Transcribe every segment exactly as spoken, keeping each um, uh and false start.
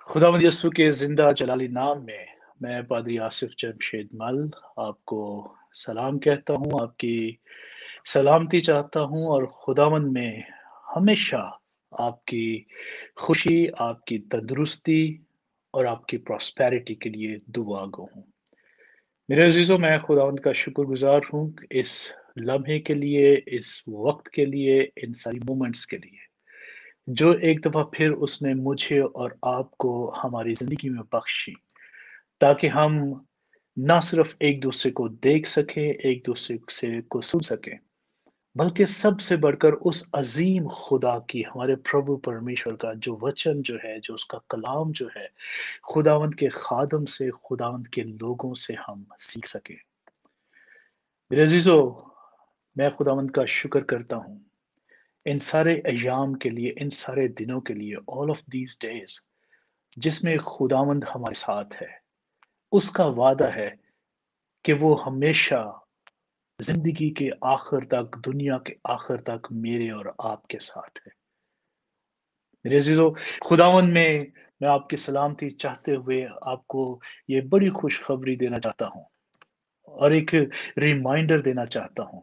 खुदावंद यीशु के ज़िंदा जलाली नाम में मैं पादरी आसिफ जमशेद मल आपको सलाम कहता हूँ, आपकी सलामती चाहता हूँ और खुदावंद में हमेशा आपकी खुशी, आपकी तंदुरुस्ती और आपकी प्रॉस्पेरिटी के लिए दुआ गो हूँ। मेरे अज़ीज़ों, मैं खुदावंद का शुक्रगुज़ार हूँ इस लम्हे के लिए, इस वक़्त के लिए, इन सारी मोमेंट्स के लिए, जो एक दफ़ा फिर उसने मुझे और आपको हमारी ज़िंदगी में बख्शी, ताकि हम ना सिर्फ़ एक-दूसरे को देख सकें, एक-दूसरे से को सुन सकें, बल्कि सबसे बढ़कर उस अज़ीम खुदा की, हमारे प्रभु परमेश्वर का जो वचन जो है, जो उसका कलाम जो है, खुदावंद के खादम से, खुदावंद के लोगों से हम सीख सकें। मेरे अज़ीज़ों, मैं खुदावंद का शुक्र करता हूँ, इन सारे अय्याम के लिए, इन सारे दिनों के लिए, ऑल ऑफ दीज़ डेज़ जिसमें खुदावंद हमारे साथ है। उसका वादा है कि वो हमेशा ज़िंदगी के आखिर तक, दुनिया के आखिर तक मेरे और आपके साथ है। मेरे अज़ीज़ों, खुदावंद में मैं आपकी सलामती चाहते हुए आपको ये बड़ी खुशखबरी देना चाहता हूँ और एक रिमाइंडर देना चाहता हूँ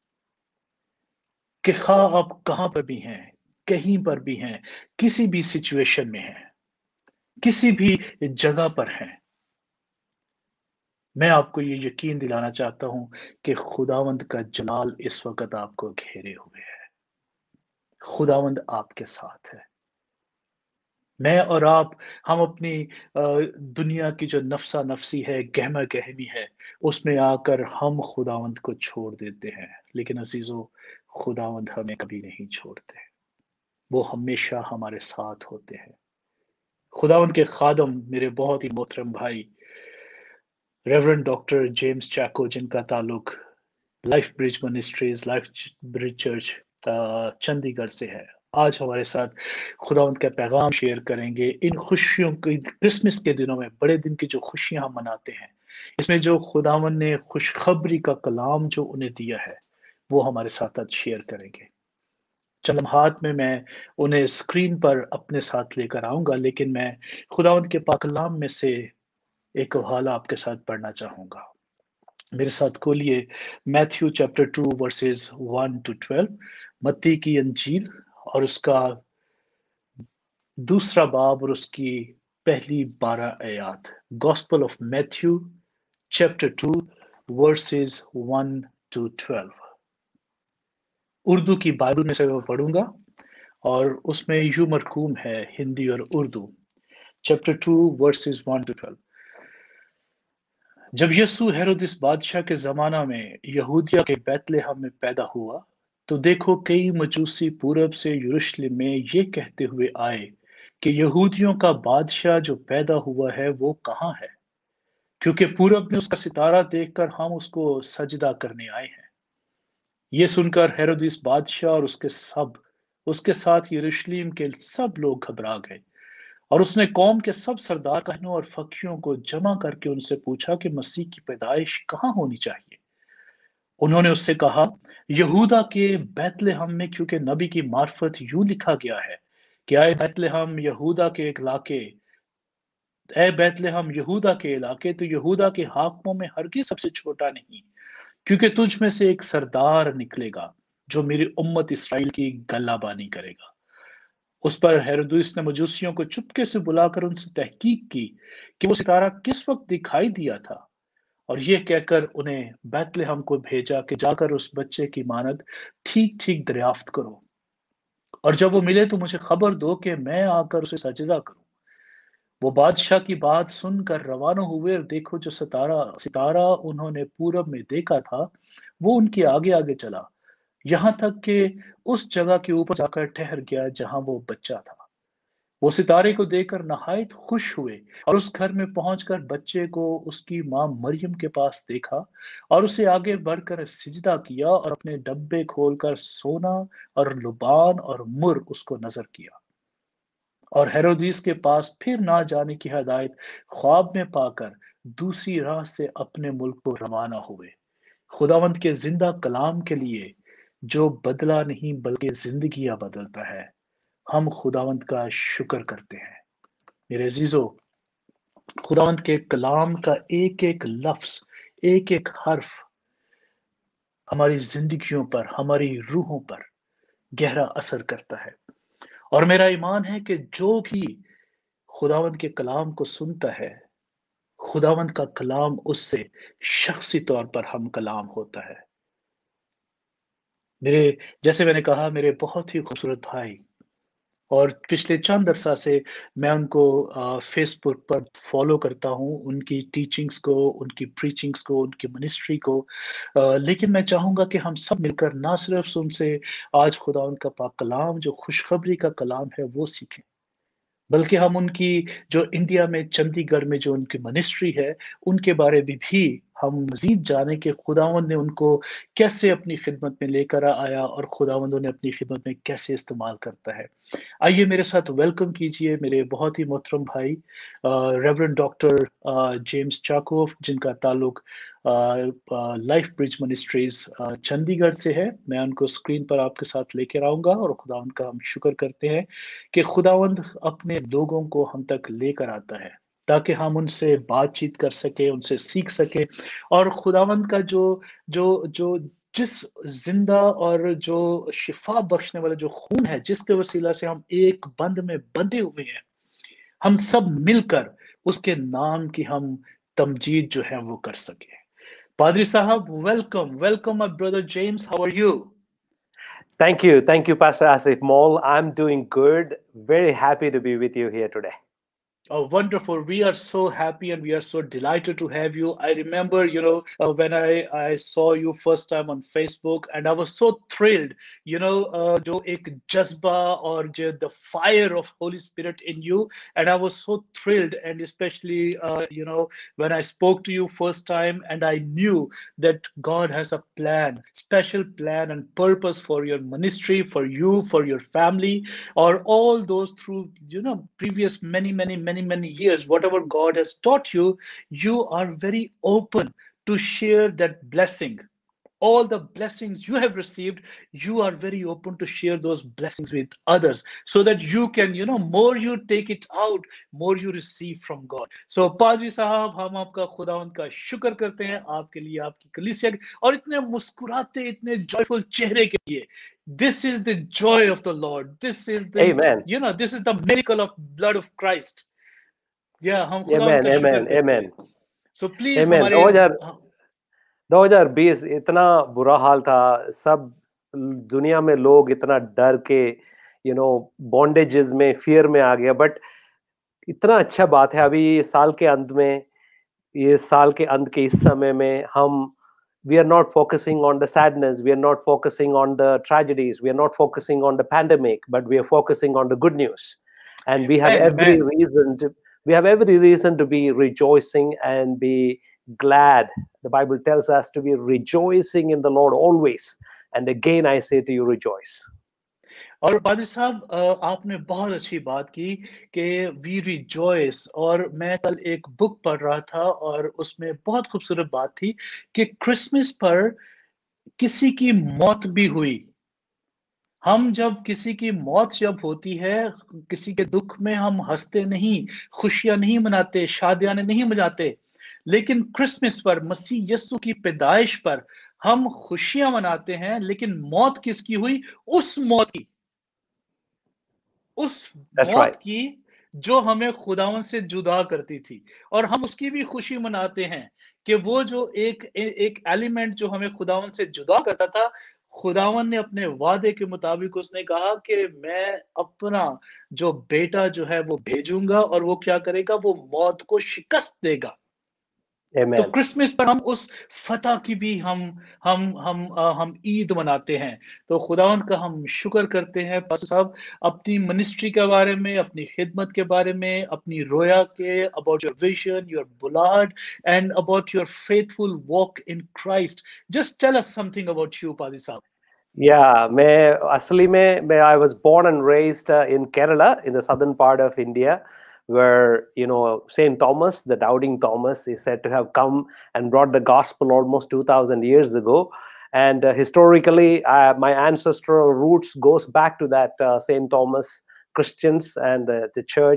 कि ख़्वाह आप कहाँ पर भी हैं, कहीं पर भी हैं, किसी भी सिचुएशन में हैं, किसी भी जगह पर हैं, मैं आपको ये यकीन दिलाना चाहता हूँ कि खुदावंद का जलाल इस वक़्त आपको घेरे हुए है। खुदावंद आपके साथ है। मैं और आप, हम अपनी अ, दुनिया की जो नफ़्सा-नफ़सी है, गहमा-गहमी है, उसमें आकर हम खुदावंद को छोड़ देते हैं। लेकिन अज़ीज़ों, खुदावंद हमें कभी नहीं छोड़ते। वो हमेशा हमारे साथ होते हैं। खुदावंद के खादम मेरे बहुत ही मोहतरम भाई रेवरेंड डॉक्टर जेम्स चैको, जिनका ताल्लुक life bridge ministries, life bridge church uh, Chandigarh से है। आज हमारे साथ खुदावंद का पैगाम शेयर करेंगे। इन खुशियों की क्रिसमस के दिनों में, बड़े दिन की जो खुशियाँ हम मनाते हैं, इसमें जो खुदावंद ने खुशखबरी का कलाम जो उन्हें दिया है, वो हमारे साथ आज शेयर करेंगे। चंद लम्हात में मैं उन्हें स्क्रीन पर अपने साथ लेकर आऊँगा, लेकिन मैं खुदावंद के पाक कलाम में से एक हवाला आपके साथ पढ़ना चाहूँगा। मेरे साथ खोलिए Matthew chapter two verses one two twelve, मत्ती की अंजील और उसका दूसरा बाब और उसकी पहली बारह आयत। Gospel of Matthew chapter two verses one two twelve. Urdu की बाइबल में से मैं पढ़ूंगा और उसमें यूं मरकूम है, हिंदी और Urdu. Chapter two verses one two twelve. जब यीशु हेरोदिस बादशाह के ज़माना में यहूदिया के बैतलहम में पैदा हुआ, तो देखो कई मजूसी पूरब से यरूशलेम में ये कहते हुए आए कि यहूदियों का बादशाह जो पैदा हुआ है वो कहाँ है? क्योंकि पूरब में उसका सितारा देखकर हम उसको सजदा करने आए हैं। ये सुनकर हेरोदिस बादशाह और उसके सब उसके साथ यरूशलेम के सब लोग घबरा गए और उसने कौम के सब सरदार कहनों और फकीरों को जमा करके उनसे पूछा कि मसीह की पैदाइश कहाँ होनी चाहिए। उन्होंने उससे कहा, यहूदा के बैतलहम में, क्योंकि नबी की मार्फत यूं लिखा गया है कि आए बैतलहम यहूदा के एक इलाके ए बैतलहम यहूदा के इलाके, तो यहूदा के हाकिमों में हरगिज सबसे छोटा नहीं, क्योंकि तुझ में से एक सरदार निकलेगा जो मेरी उम्मत इसराइल की गल्लाबानी करेगा। उस पर हेरोदेस ने मजूसियों को चुपके से बुलाकर उनसे तहकीक की कि वो सितारा किस वक्त दिखाई दिया था, और यह कहकर उन्हें बैतलहम को भेजा कि जाकर उस बच्चे की मानद ठीक ठीक दरियाफ्त करो, और जब वो मिले तो मुझे खबर दो कि मैं आकर उसे सजदा करूं। वो बादशाह की बात सुनकर रवाना हुए, और देखो जो सितारा सितारा उन्होंने पूरब में देखा था, वो उनके आगे आगे चला, यहाँ तक कि उस जगह के ऊपर जाकर ठहर गया जहां वो बच्चा था। वो सितारे को देखकर नहायत खुश हुए और उस घर में पहुंचकर बच्चे को उसकी मां मरियम के पास देखा और उसे आगे बढ़कर सिजदा किया और अपने डब्बे खोलकर सोना और लुबान और मुर उसको नजर किया, और हेरोदिस के पास फिर ना जाने की हदायत ख्वाब में पाकर दूसरी राह से अपने मुल्क को रवाना हुए। खुदावंत के जिंदा कलाम के लिए, जो बदला नहीं बल्कि जिंदगियां बदलता है, हम खुदावंत का शुक्र करते हैं। मेरे अजीजों, खुदावंद के कलाम का एक एक लफ्ज, एक एक हर्फ हमारी जिंदगियों पर, हमारी रूहों पर गहरा असर करता है। और मेरा ईमान है कि जो भी खुदावंद के कलाम को सुनता है, खुदावंद का कलाम उससे शख्सी तौर पर हम कलाम होता है। मेरे जैसे मैंने कहा, मेरे बहुत ही खूबसूरत भाई, और पिछले चंद अरसा से मैं उनको अ, फेसबुक पर फॉलो करता हूँ, उनकी टीचिंग्स को, उनकी प्रीचिंग्स को, उनकी मिनिस्ट्री को। अ, लेकिन मैं चाहूँगा कि हम सब मिलकर ना सिर्फ उनसे आज खुदा उनका पाक कलाम, जो खुशखबरी का कलाम है, वो सीखें, बल्कि हम उनकी जो इंडिया में चंडीगढ़ में जो उनकी मिनिस्ट्री है, उनके बारे में भी हम मज़ीद जानें कि खुदावंद ने उनको कैसे अपनी खिदमत में लेकर आया और खुदावंद उन्हें अपनी खिदमत में कैसे इस्तेमाल करता है। आइए मेरे साथ वेलकम कीजिए मेरे बहुत ही मोहतरम भाई uh, reverend doctor uh, James Chacko, जिनका ताल्लुक uh uh, life bridge ministries uh, Chandigarh से है। मैं उनको स्क्रीन पर आपके साथ लेकर आऊँगा और खुदावंद का हम शुक्र करते हैं कि खुदावंद अपने लोगों को हम तक लेकर आता है, ताकि हम उनसे बातचीत कर सकें, उनसे सीख सकें, और खुदावंद का जो जो जो जिस ज़िंदा और जो शिफ़ा बख्शने वाला जो खून है, जिसके वसीला से हम एक बंध में बंधे हुए हैं, हम सब मिलकर उसके नाम की हम तमजीद जो है वो कर सकें। पादरी साहब, welcome, welcome my brother James, how are you? Thank you. Thank you, Pastor Asif Mall. I'm doing good. Very happy to be with you here today. Oh, wonderful. We are so happy and we are so delighted to have you. I remember, you know, uh, when I, I saw you first time on Facebook, and I was so thrilled, you know, uh, जो एक जज्बा और जो the fire of Holy Spirit in you. And I was so thrilled, and especially, uh, you know, when I spoke to you first time, and I knew that God has a plan, special plan and purpose for your ministry, for you, for your family, or all those through, you know, previous many, many, many, many years, whatever God has taught you, you are very open to share that blessing. All the blessings you have received, you are very open to share those blessings with others, so that you can, you know, more you take it out, more you receive from God. So पाजी साहब, हम आपका खुदावंद का शुक्र करते हैं आपके लिए, आपकी कलीसिया और इतने मुस्कुराते, इतने जॉयफुल चेहरे के लिए. This is the joy of the Lord. This is the, Amen. you know, this is the miracle of blood of Christ. Yeah, हम खुदावंद Amen. का शुक्र Amen. करते हैं. Amen. So please Amen. हमारे, दो हज़ार दो हज़ार बीस इतना बुरा हाल था, सब दुनिया में लोग इतना डर के, यू नो, बॉन्डेजेस में, फियर में आ गया. बट इतना अच्छा बात है, अभी ये साल के अंत में, ये साल के अंत के इस समय में हम we are not focusing on the sadness, we are not focusing on the tragedies, we are not focusing on the pandemic, but we are focusing on the good news. And we have every amen. reason to we have every reason to be rejoicing and be glad. The Bible tells us to be rejoicing in the Lord always. And again I say to you, rejoice. और पादी साहब, अ, आपने बहुत अच्छी बात की कि we rejoice, और मैं कल एक बुक पढ़ रहा था और उसमें बहुत खूबसूरत बात थी कि क्रिसमस पर किसी की मौत भी हुई. हम जब किसी की मौत जब होती है, किसी के दुख में हम हंसते नहीं, खुशियां नहीं मनाते, शादियां नहीं मनाते, लेकिन क्रिसमस पर, मसीह यस्सु की पैदाइश पर हम खुशियां मनाते हैं. लेकिन मौत किसकी हुई? उस मौत की, उस That's मौत right. की जो हमें खुदावन से जुदा करती थी. और हम उसकी भी खुशी मनाते हैं कि वो जो एक ए, एक एलिमेंट जो हमें खुदावन से जुदा करता था, खुदावन ने अपने वादे के मुताबिक उसने कहा कि मैं अपना जो बेटा जो है वो भेजूंगा और वो क्या करेगा, वो मौत को शिकस्त देगा. तो Amen. क्रिसमस पर हम उस फतह की भी हम हम हम अ, हम ईद मनाते हैं. तो खुदावंद का हम शुक्र करते हैं पास्टर साहब, अपनी मिनिस्ट्री के बारे में, अपनी खिदमत के बारे में, अपनी रोया के, अबाउट योर विजन, योर बुलाड, and about your faithful walk in Christ. Just tell us something about you पादी साहब. Yeah, मैं असली में मैं I was born and raised uh, in Kerala, in the southern part of India, where, you know, Saint Thomas, the doubting Thomas, is said to have come and brought the gospel almost two thousand years ago. And uh, historically, uh, my ancestral roots goes back to that uh, Saint Thomas Christians and uh, the church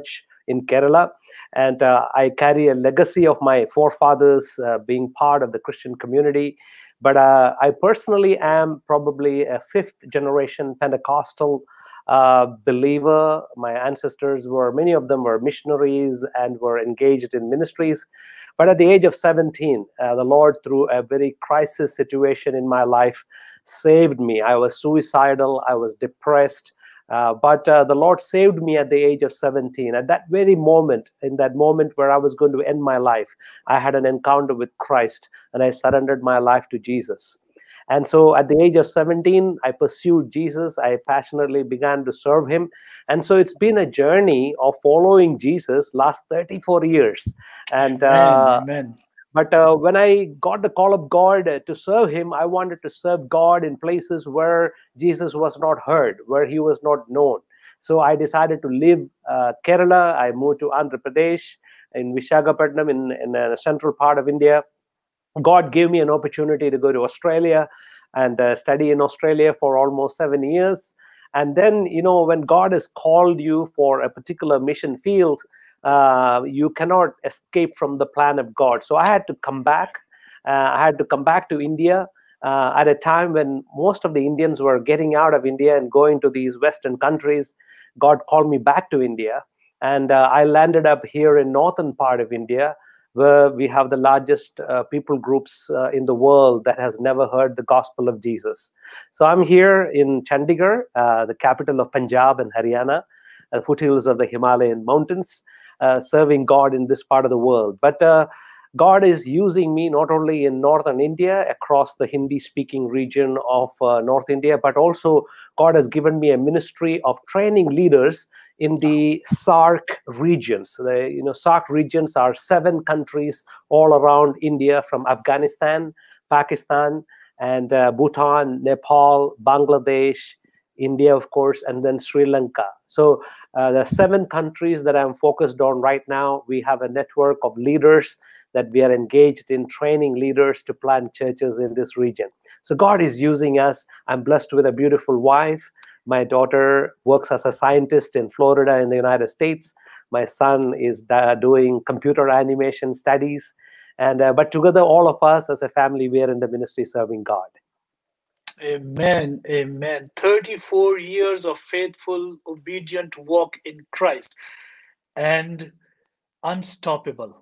in Kerala. And uh, I carry a legacy of my forefathers uh, being part of the Christian community. But uh, I personally am probably a fifth generation Pentecostal uh, believer. My ancestors were, many of them were missionaries and were engaged in ministries. But at the age of seventeen, uh, the Lord, through a very crisis situation in my life, saved me. I was suicidal, I was depressed, uh, but uh, the Lord saved me at the age of seventeen. At that very moment, in that moment where I was going to end my life, I had an encounter with Christ and I surrendered my life to Jesus. And so at the age of seventeen, I pursued Jesus. I passionately began to serve him. And so it's been a journey of following Jesus last thirty-four years. And Amen. uh, Amen. but uh, when I got the call of God uh, to serve him, I wanted to serve God in places where Jesus was not heard, where he was not known. So I decided to leave uh, Kerala. I moved to Andhra Pradesh in Visakhapatnam, in, in a central part of India. God gave me an opportunity to go to Australia and uh, study in Australia for almost seven years. And then, you know, when God has called you for a particular mission field, uh, you cannot escape from the plan of God. So I had to come back. Uh, I had to come back to India uh, at a time when most of the Indians were getting out of India and going to these Western countries. God called me back to India. And uh, I landed up here in northern part of India, where we have the largest uh, people groups uh, in the world that has never heard the gospel of Jesus. So I'm here in Chandigarh, uh, the capital of Punjab and Haryana, the foothills of the Himalayan mountains, uh, serving God in this part of the world. But uh, God is using me not only in northern India, across the Hindi-speaking region of uh, North India, but also God has given me a ministry of training leaders in the SAARC regions. The you know SAARC regions are seven countries all around India, from Afghanistan, Pakistan, and uh, Bhutan, Nepal, Bangladesh, India, of course, and then Sri Lanka. So uh, the seven countries that I'm focused on right now, we have a network of leaders that we are engaged in training leaders to plant churches in this region. So God is using us. I'm blessed with a beautiful wife. My daughter works as a scientist in Florida in the United States. My son is uh, doing computer animation studies. And uh, but together, all of us as a family, we are in the ministry serving God. Amen. Amen. thirty-four years of faithful, obedient walk in Christ and unstoppable.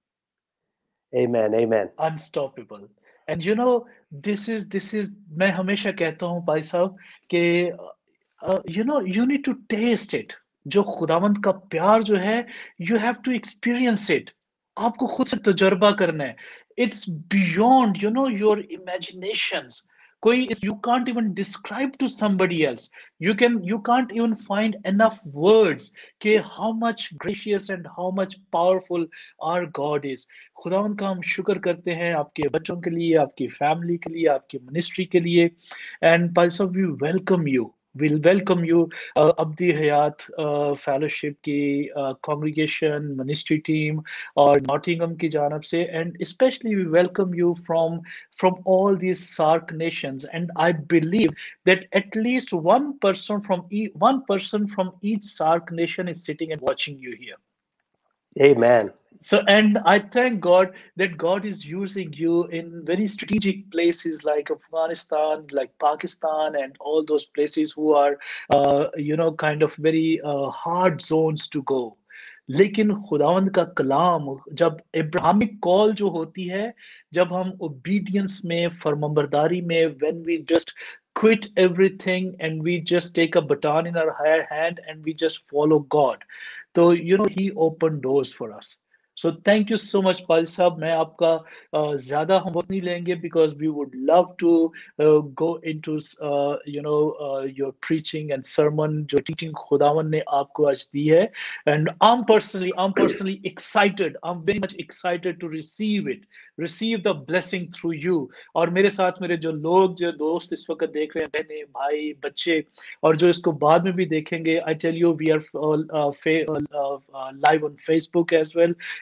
Amen. Amen. Unstoppable. And you know, this is this is मैं हमेशा कहता हूँ भाई साहब कि uh, you know, you need to taste it. जो खुदावंद का प्यार जो है, you have to experience it. आपको खुद से तजुर्बा करना है. It's beyond, you know, your imaginations. कोई is, you can't even describe to somebody else. You can you can't even find enough words कि how much gracious and how much powerful our God is. खुदावंद का हम शुक्र करते हैं आपके बच्चों के लिए, आपकी फैमिली के लिए, आपकी मिनिस्ट्री के लिए. And भाई साहब, we welcome you. We'll welcome you, uh, Abdi Hayat uh, Fellowship की uh, congregation, ministry team और Nottingham की जानब से, and especially we welcome you from from all these SAARC nations. And I believe that at least one person from e- one person from each SAARC nation is sitting and watching you here. Amen. So, and I thank God that God is using you in very strategic places like Afghanistan, like Pakistan, and all those places who are, uh, you know, kind of very uh, hard zones to go. लेकिन खुदावंद का कलाम, जब Abrahamic call जो होती है, जब हम obedience में, फरमाबरदारी में, when we just quit everything and we just take a baton in our hand and we just follow God, so you know he opened doors for us. So thank you so much, Pal Sahab. मैं आपका uh, ज़्यादा हम वक्त नहीं लेंगे because we would love to uh, go into uh, you know uh, your preaching and sermon, जो teaching खुदावन ने आपको आज दी है. And I'm personally, I'm personally excited. I'm very much excited to receive it, receive the blessing through you. और मेरे साथ मेरे जो लोग, जो दोस्त इस वक्त देख रहे हैं, बहनें, भाई, बच्चे, और जो इसको बाद में भी देखेंगे, I tell you, we are uh, uh, uh, uh, live on Facebook as well.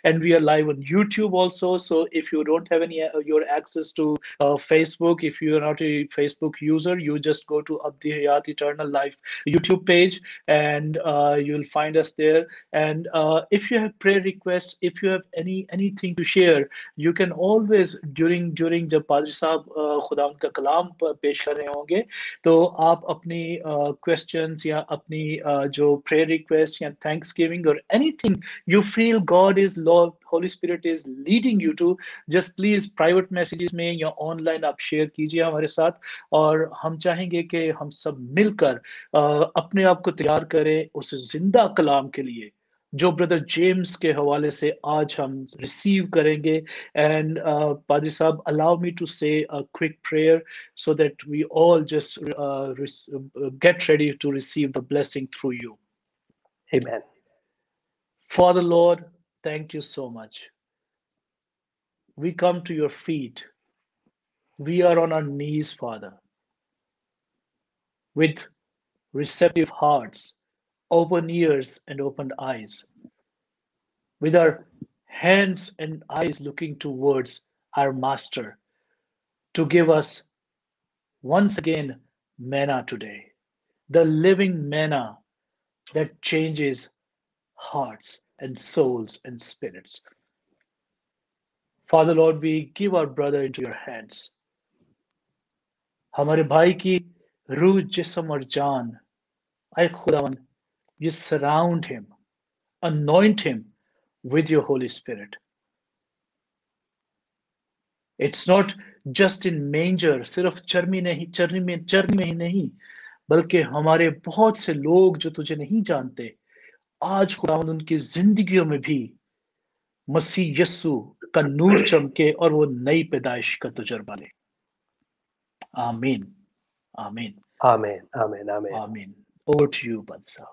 and we are live on YouTube also. So if you don't have any uh, your access to uh, Facebook, if you are not a Facebook user, you just go to Abdi Hayat Eternal Life YouTube page, and uh, you'll find us there. And uh, if you have prayer requests, if you have any anything to share, you can always during during जब पादरी साहब खुदा उनका कलाम पेश कर रहे होंगे, तो आप अपनी क्वेश्चंस या अपनी uh, जो prayer requests या thanksgiving or anything you feel God is Lord, Holy Spirit is leading you to, just please private messages में या online आप share कीजिए हमारे साथ, और हम चाहेंगे कि हम सब मिलकर uh, अपने आप को तैयार करें उस जिंदा कलाम के लिए जो ब्रदर जेम्स के हवाले से आज हम रिसीव करेंगे. एंड पादरी साहब, allow me to say a quick prayer so that we all just uh, get ready to receive the blessing through you. Amen. Father Lord, thank you so much. We come to your feet. We are on our knees, Father, with receptive hearts, open ears and opened eyes, with our hands and eyes looking towards our Master to give us once again manna today, the living manna that changes hearts and souls and spirits. Father Lord, we give our brother into your hands. हमारे भाई की रूह, जिस्म और जान, ऐ खुदावन, you surround him, anoint him with your Holy Spirit. It's not just in manger, सिर्फ चरनी नहीं चरनी में चरनी में ही नहीं, बल्कि हमारे बहुत से लोग जो तुझे नहीं जानते, आज खुदावंद उनकी जिंदगियों में भी मसीह यस्सु का नूर चमके और वो नई पैदाइश का तजुर्बा ले. आमीन, आमीन, Amen, amen, amen. आमीन. Over to you, Badsa.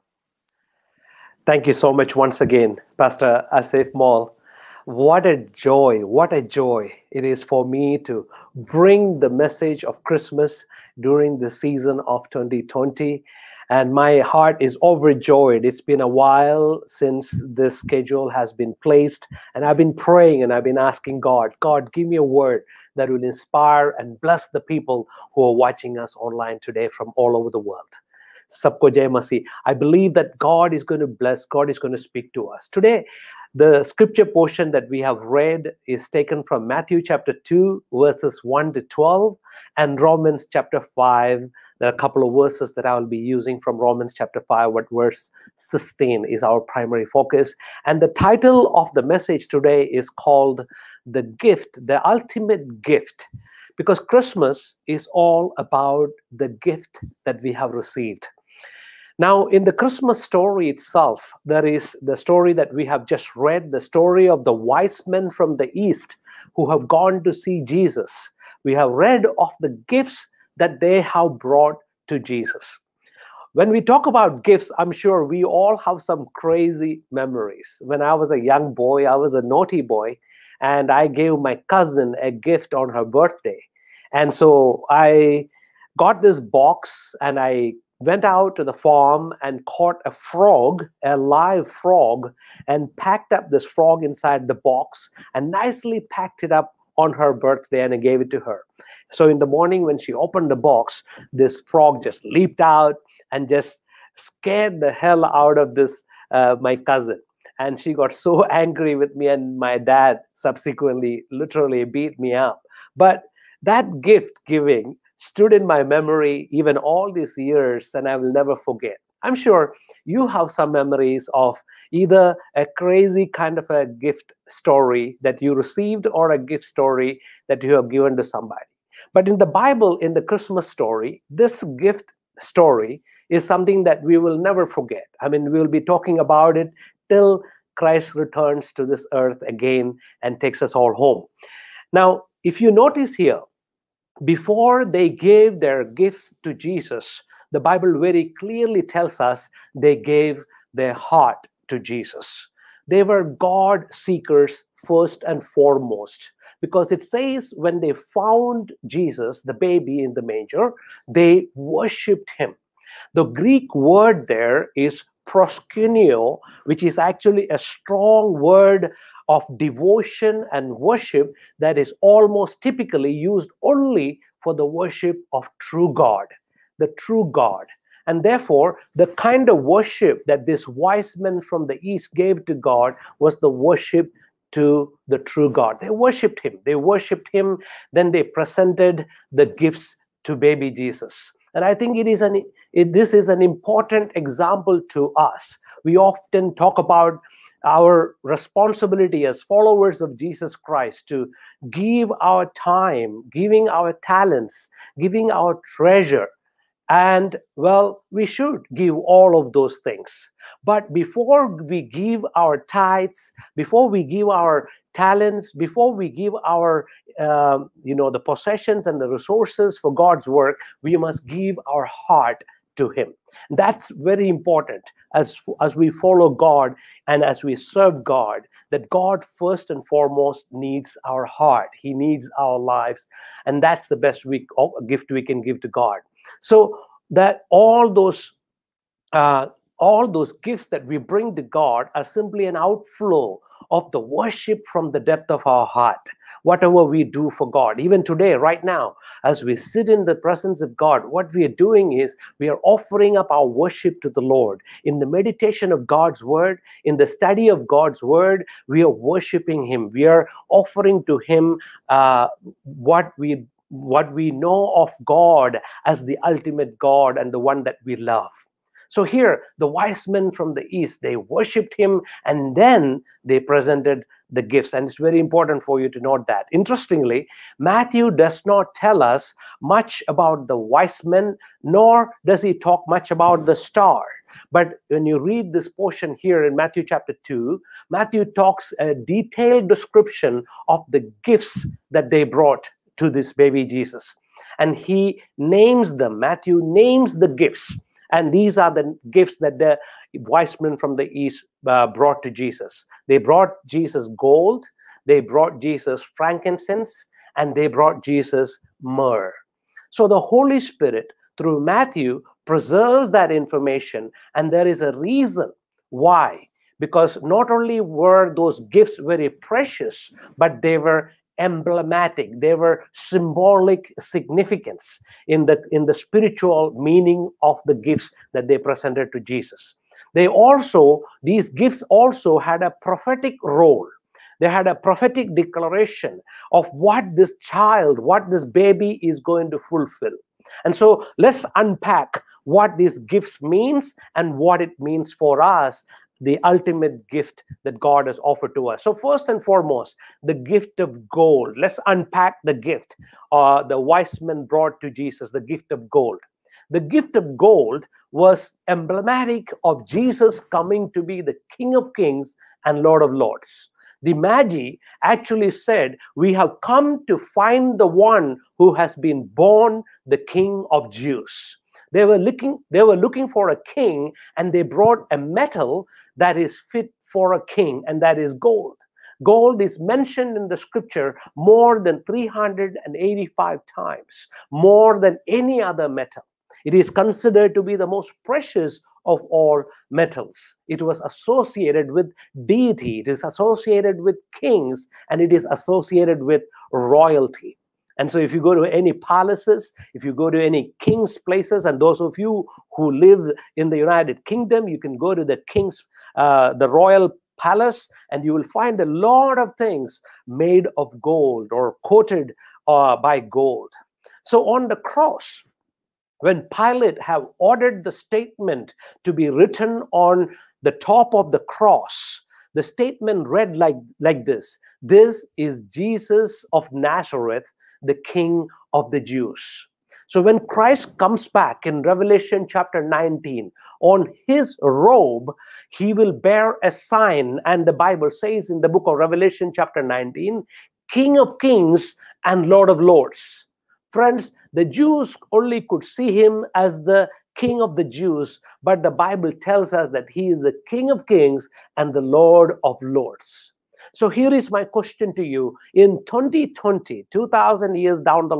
Thank you so much once again, Pastor Asif Maul. What a joy, what a joy it is for me to bring the message of Christmas during the season of twenty twenty. And my heart is overjoyed. It's been a while since this schedule has been placed. And I've been praying and I've been asking God, God, give me a word that will inspire and bless the people who are watching us online today from all over the world. Sabko Jai Masih. I believe that God is going to bless, God is going to speak to us. Today, the scripture portion that we have read is taken from Matthew chapter two, verses one to twelve, and Romans chapter five. There are a couple of verses that I will be using from Romans chapter five, what verse sixteen is our primary focus. And the title of the message today is called The Gift, the Ultimate Gift, because Christmas is all about the gift that we have received. Now, in the Christmas story itself, there is the story that we have just read, the story of the wise men from the East who have gone to see Jesus. We have read of the gifts that they have brought to Jesus. When we talk about gifts, I'm sure we all have some crazy memories. When I was a young boy, I was a naughty boy, and I gave my cousin a gift on her birthday. And so I got this box and I went out to the farm and caught a frog, a live frog, and packed up this frog inside the box and nicely packed it up on her birthday, and I gave it to her. So in the morning when she opened the box, this frog just leaped out and just scared the hell out of this uh, my cousin. And she got so angry with me, and my dad subsequently literally beat me up. But that gift giving stood in my memory even all these years, and I will never forget. I'm sure you have some memories of either a crazy kind of a gift story that you received or a gift story that you have given to somebody. But in the Bible, in the Christmas story, this gift story is something that we will never forget. I mean, we'll be talking about it till Christ returns to this earth again and takes us all home. Now, if you notice here, before they gave their gifts to Jesus, the Bible very clearly tells us they gave their heart to Jesus. They were God seekers first and foremost, because it says when they found Jesus, the baby in the manger, they worshipped him. The Greek word there is proskuneo, which is actually a strong word of devotion and worship that is almost typically used only for the worship of true God, the true God. And therefore, the kind of worship that this wise men from the east gave to God was the worship to the true God. They worshipped him. They worshipped him. Then they presented the gifts to baby Jesus. And I think it is an it, this is an important example to us. We often talk about our responsibility as followers of Jesus Christ to give our time, giving our talents, giving our treasure. And well, we should give all of those things. But before we give our tithes, before we give our talents, before we give our, uh, you know, the possessions and the resources for God's work, we must give our heart to him. That's very important as, as we follow God and as we serve God, that God first and foremost needs our heart. He needs our lives. And that's the best we, gift we can give to God. So that all those uh, all those gifts that we bring to God are simply an outflow of the worship from the depth of our heart. Whatever we do for God, even today, right now, as we sit in the presence of God, what we are doing is we are offering up our worship to the Lord. In the meditation of God's word, in the study of God's word, we are worshiping him. We are offering to him uh, what we what we know of God as the ultimate God and the one that we love. So here, the wise men from the east, they worshipped him and then they presented the gifts. And it's very important for you to note that. Interestingly, Matthew does not tell us much about the wise men, nor does he talk much about the star. But when you read this portion here in Matthew chapter two, Matthew talks a detailed description of the gifts that they brought to this baby Jesus. And he names them. Matthew names the gifts. And these are the gifts that the wise men from the east uh, brought to Jesus. They brought Jesus gold, they brought Jesus frankincense, and they brought Jesus myrrh. So the Holy Spirit, through Matthew, preserves that information, and there is a reason why. Because not only were those gifts very precious, but they were emblematic. They were symbolic significance in the in the spiritual meaning of the gifts that they presented to Jesus. They also, these gifts also had a prophetic role. They had a prophetic declaration of what this child, what this baby is going to fulfill. And so let's unpack what these gifts means and what it means for us, the ultimate gift that God has offered to us. So first and foremost, the gift of gold. Let's unpack the gift uh, the wise men brought to Jesus, the gift of gold. The gift of gold was emblematic of Jesus coming to be the King of Kings and Lord of Lords. The Magi actually said, we have come to find the one who has been born the King of Jews. They were looking, they were looking for a king, and they brought a metal that is fit for a king, and that is gold. Gold is mentioned in the scripture more than three hundred eighty-five times, more than any other metal. It is considered to be the most precious of all metals. It was associated with deity, it is associated with kings, and it is associated with royalty. And so if you go to any palaces, if you go to any king's places, and those of you who live in the United Kingdom, you can go to the king's, uh, the royal palace, and you will find a lot of things made of gold or coated uh, by gold. So on the cross, when Pilate have ordered the statement to be written on the top of the cross, the statement read like, like this: "This is Jesus of Nazareth, the King of the Jews." So when Christ comes back in Revelation chapter nineteen, on his robe, he will bear a sign. And the Bible says in the book of Revelation chapter nineteen, King of Kings and Lord of Lords. Friends, the Jews only could see him as the King of the Jews, but the Bible tells us that he is the King of Kings and the Lord of Lords. So here is my question to you. In twenty twenty, two thousand years down the line,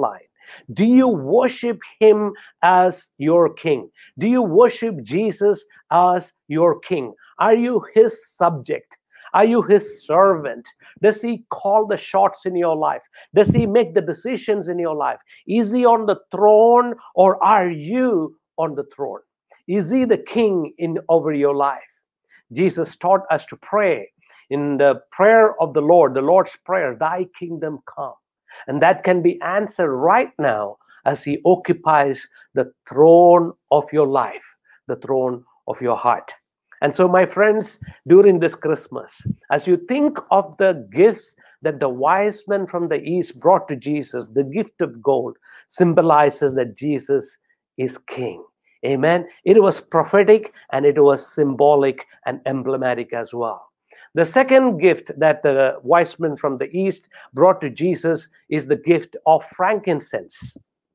Do you worship him as your king? Do you worship Jesus as your king? Are you his subject? Are you his servant? Does he call the shots in your life? Does he make the decisions in your life? Is he on the throne, or are you on the throne? Is he the king in over your life? Jesus taught us to pray in the prayer of the Lord, the Lord's Prayer, thy kingdom come. And that can be answered right now as he occupies the throne of your life, the throne of your heart. And so, my friends, during this Christmas, as you think of the gifts that the wise men from the east brought to Jesus, the gift of gold symbolizes that Jesus is king. Amen. It was prophetic and it was symbolic and emblematic as well. The second gift that the wise men from the east brought to Jesus is the gift of frankincense.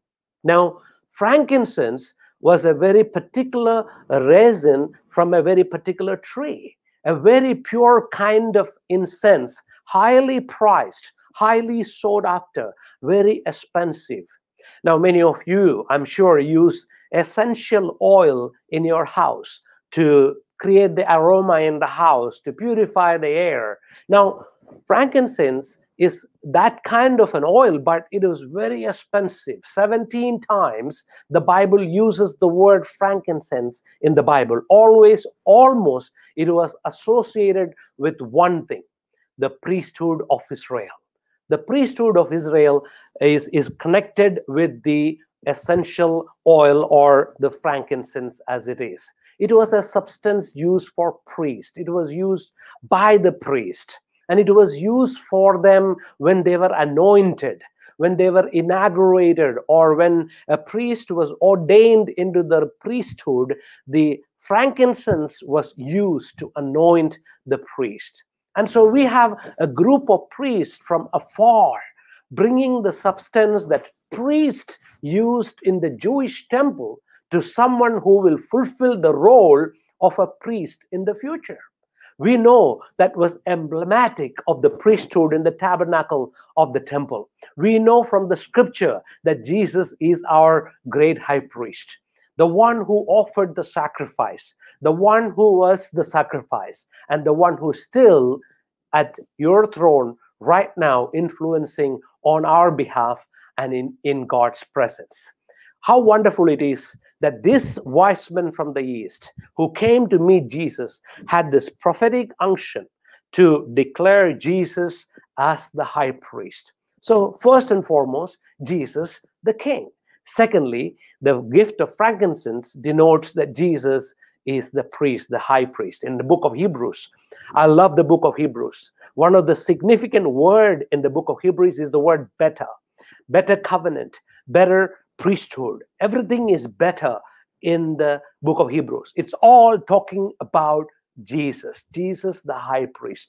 Now, frankincense was a very particular resin from a very particular tree, a very pure kind of incense, highly prized, highly sought after, very expensive. Now, many of you, I'm sure, use essential oil in your house to create the aroma in the house, to purify the air. Now, frankincense is that kind of an oil, but it is very expensive. seventeen times the Bible uses the word frankincense in the Bible. Always, almost, it was associated with one thing, the priesthood of Israel. The priesthood of Israel is, is connected with the essential oil, or the frankincense as it is. It was a substance used for priest. It was used by the priest. And it was used for them when they were anointed, when they were inaugurated, or when a priest was ordained into the priesthood. The frankincense was used to anoint the priest. And so we have a group of priests from afar bringing the substance that priests used in the Jewish temple to someone who will fulfill the role of a priest in the future. We know that was emblematic of the priesthood in the tabernacle of the temple. We know from the scripture that Jesus is our great high priest, the one who offered the sacrifice, the one who was the sacrifice, and the one who still at your throne right now influencing on our behalf and in, in God's presence. How wonderful it is that this wise men from the east who came to meet Jesus had this prophetic unction to declare Jesus as the high priest. So first and foremost, Jesus the king. Secondly, the gift of frankincense denotes that Jesus is the priest, the high priest. In the book of Hebrews, I love the book of Hebrews. One of the significant word in the book of Hebrews is the word better. Better covenant, better priesthood. Everything is better in the book of Hebrews. It's all talking about Jesus, Jesus the high priest,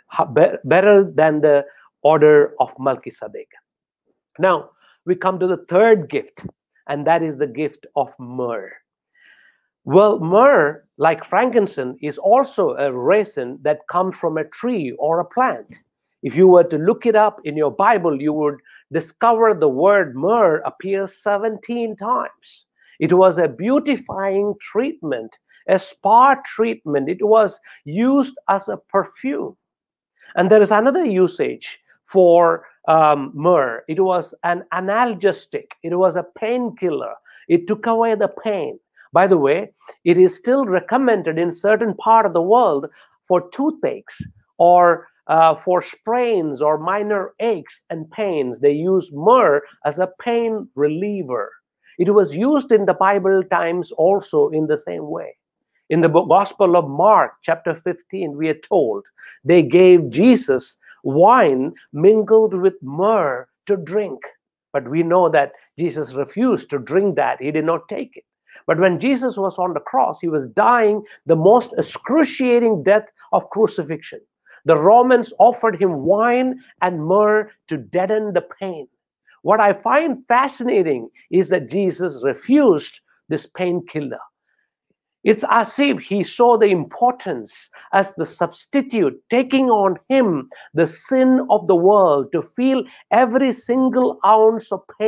better than the order of Melchizedek. Now, we come to the third gift, and that is the gift of myrrh. Well, myrrh, like frankincense, is also a resin that comes from a tree or a plant. If you were to look it up in your Bible, you would discover the word myrrh appears seventeen times. It was a beautifying treatment, a spa treatment. It was used as a perfume. And there is another usage for um, myrrh. It was an analgesic. It was a painkiller. It took away the pain. By the way, it is still recommended in certain part of the world for toothaches or uh, for sprains or minor aches and pains. They use myrrh as a pain reliever. It was used in the Bible times also in the same way. In the Gospel of Mark, chapter fifteen, we are told they gave Jesus wine mingled with myrrh to drink. But we know that Jesus refused to drink that. He did not take it. But when Jesus was on the cross, he was dying the most excruciating death of crucifixion. The Romans offered him wine and myrrh to deaden the pain. What I find fascinating is that Jesus refused this painkiller. It's as if he saw the importance as the substitute, taking on him the sin of the world to feel every single ounce of pain.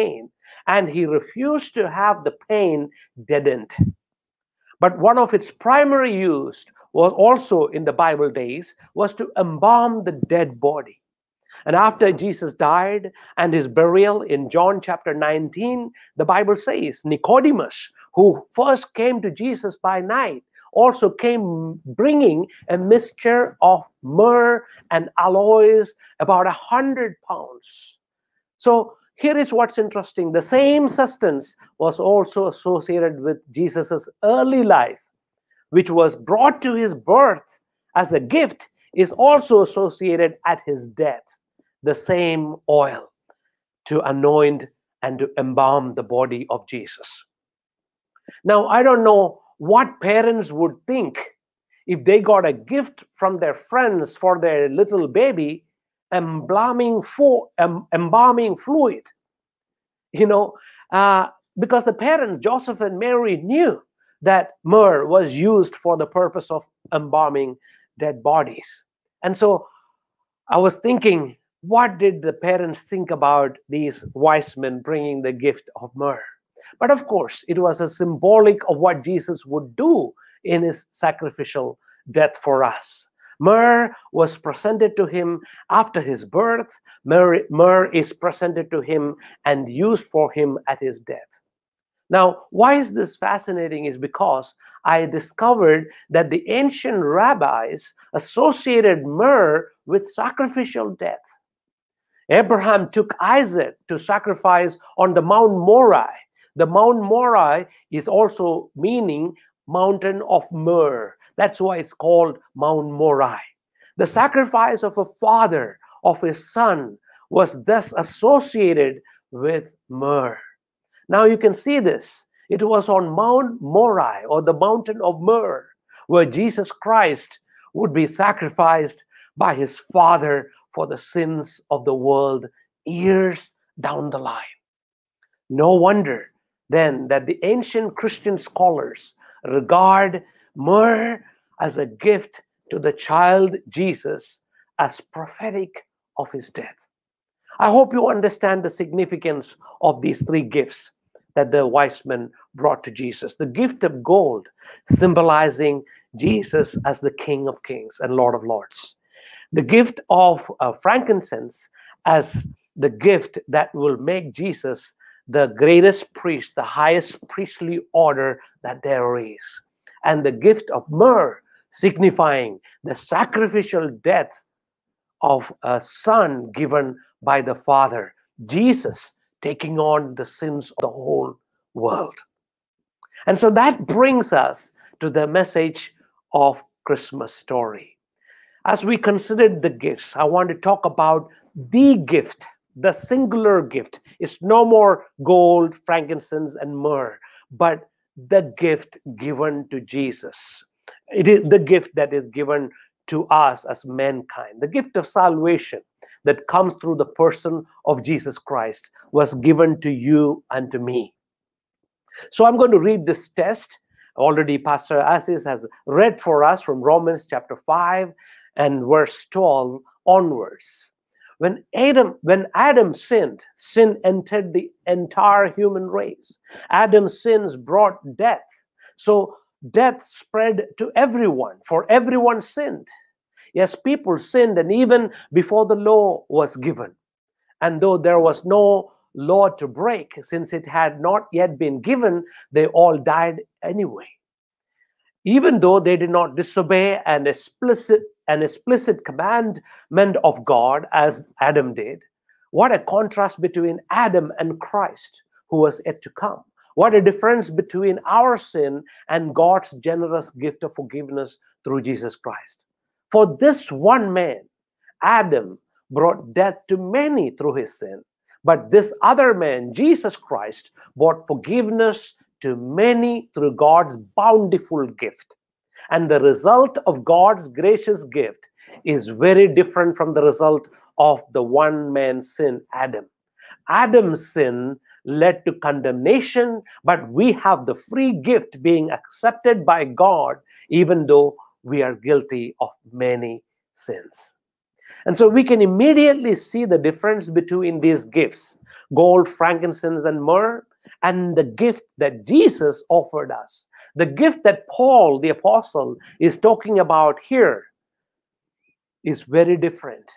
and he refused to have the pain deadened. But one of its primary use was also in the Bible days was to embalm the dead body. And after Jesus died and his burial in John chapter nineteen, the Bible says Nicodemus, who first came to Jesus by night, also came bringing a mixture of myrrh and aloes, about a hundred pounds. So here is what's interesting. The same substance was also associated with Jesus's early life, which was brought to his birth as a gift, is also associated at his death. The same oil to anoint and to embalm the body of Jesus. Now, I don't know what parents would think if they got a gift from their friends for their little baby, embalming, fo- em- embalming fluid. You know, uh, because the parents, Joseph and Mary, knew that myrrh was used for the purpose of embalming dead bodies. And so I was thinking, what did the parents think about these wise men bringing the gift of myrrh? But of course, it was a symbolic of what Jesus would do in his sacrificial death for us. Myrrh was presented to him after his birth. Myrrh, myrrh is presented to him and used for him at his death. Now, why is this fascinating is because I discovered that the ancient rabbis associated myrrh with sacrificial death. Abraham took Isaac to sacrifice on the Mount Moriah. The Mount Moriah is also meaning mountain of myrrh. That's why it's called Mount Moriah. The sacrifice of a father of his son was thus associated with myrrh. Now you can see this. It was on Mount Moriah, or the mountain of myrrh, where Jesus Christ would be sacrificed by his Father for the sins of the world years down the line. No wonder then that the ancient Christian scholars regard myrrh as a gift to the child Jesus as prophetic of his death. I hope you understand the significance of these three gifts that the wise men brought to Jesus. The gift of gold, symbolizing Jesus as the King of Kings and Lord of Lords. The gift of uh, frankincense as the gift that will make Jesus the greatest priest, the highest priestly order that there is. And the gift of myrrh, signifying the sacrificial death of a son given by the Father, Jesus taking on the sins of the whole world. And so that brings us to the message of Christmas story. As we considered the gifts, I want to talk about the gift, the singular gift. It's no more gold, frankincense, and myrrh, but the gift given to Jesus. It is the gift that is given to us as mankind. The gift of salvation that comes through the person of Jesus Christ was given to you and to me. So I'm going to read this text. Already Pastor Assis has read for us from Romans chapter five and verse twelve onwards. When Adam, when Adam sinned, sin entered the entire human race. Adam's sins brought death. So death spread to everyone, for everyone sinned. Yes, people sinned, and even before the law was given. And though there was no law to break, since it had not yet been given, they all died anyway. Even though they did not disobey an explicit, an explicit commandment of God as Adam did. What a contrast between Adam and Christ, who was yet to come. What a difference between our sin and God's generous gift of forgiveness through Jesus Christ. For this one man, Adam, brought death to many through his sin. But this other man, Jesus Christ, brought forgiveness to many through God's bountiful gift. And the result of God's gracious gift is very different from the result of the one man's sin, Adam. Adam's sin led to condemnation, but we have the free gift being accepted by God, even though we are guilty of many sins. And so we can immediately see the difference between these gifts. gold, frankincense, and myrrh, and the gift that Jesus offered us. The gift that Paul, the apostle, is talking about here is very different.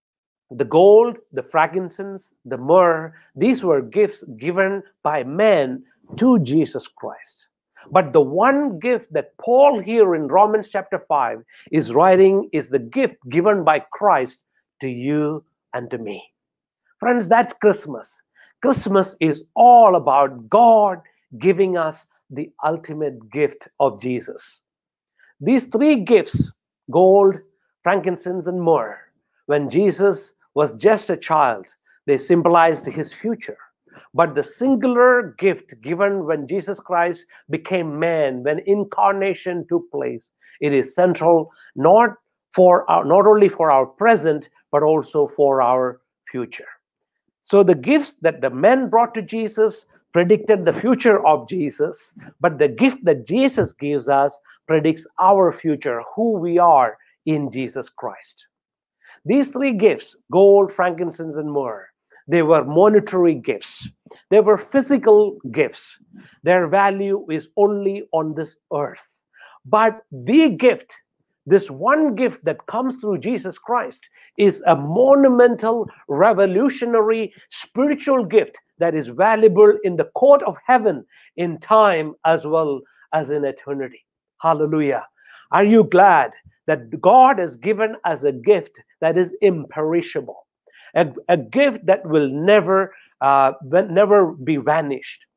The gold, the frankincense, the myrrh, these were gifts given by men to Jesus Christ. But the one gift that Paul here in Romans chapter five is writing is the gift given by Christ to you and to me. Friends, that's Christmas. Christmas is all about God giving us the ultimate gift of Jesus. These three gifts, gold, frankincense, and myrrh, when Jesus was just a child, they symbolized his future. But the singular gift given when Jesus Christ became man, when incarnation took place, it is central not for our, not only for our present, but also for our future. So the gifts that the men brought to Jesus predicted the future of Jesus, but the gift that Jesus gives us predicts our future, who we are in Jesus Christ. These three gifts, gold, frankincense, and myrrh, they were monetary gifts. They were physical gifts. Their value is only on this earth. But the gift, this one gift that comes through Jesus Christ, is a monumental, revolutionary, spiritual gift that is valuable in the court of heaven in time as well as in eternity. Hallelujah. Are you glad that God has given us a gift that is imperishable? A, a gift that will never, uh, never be vanished.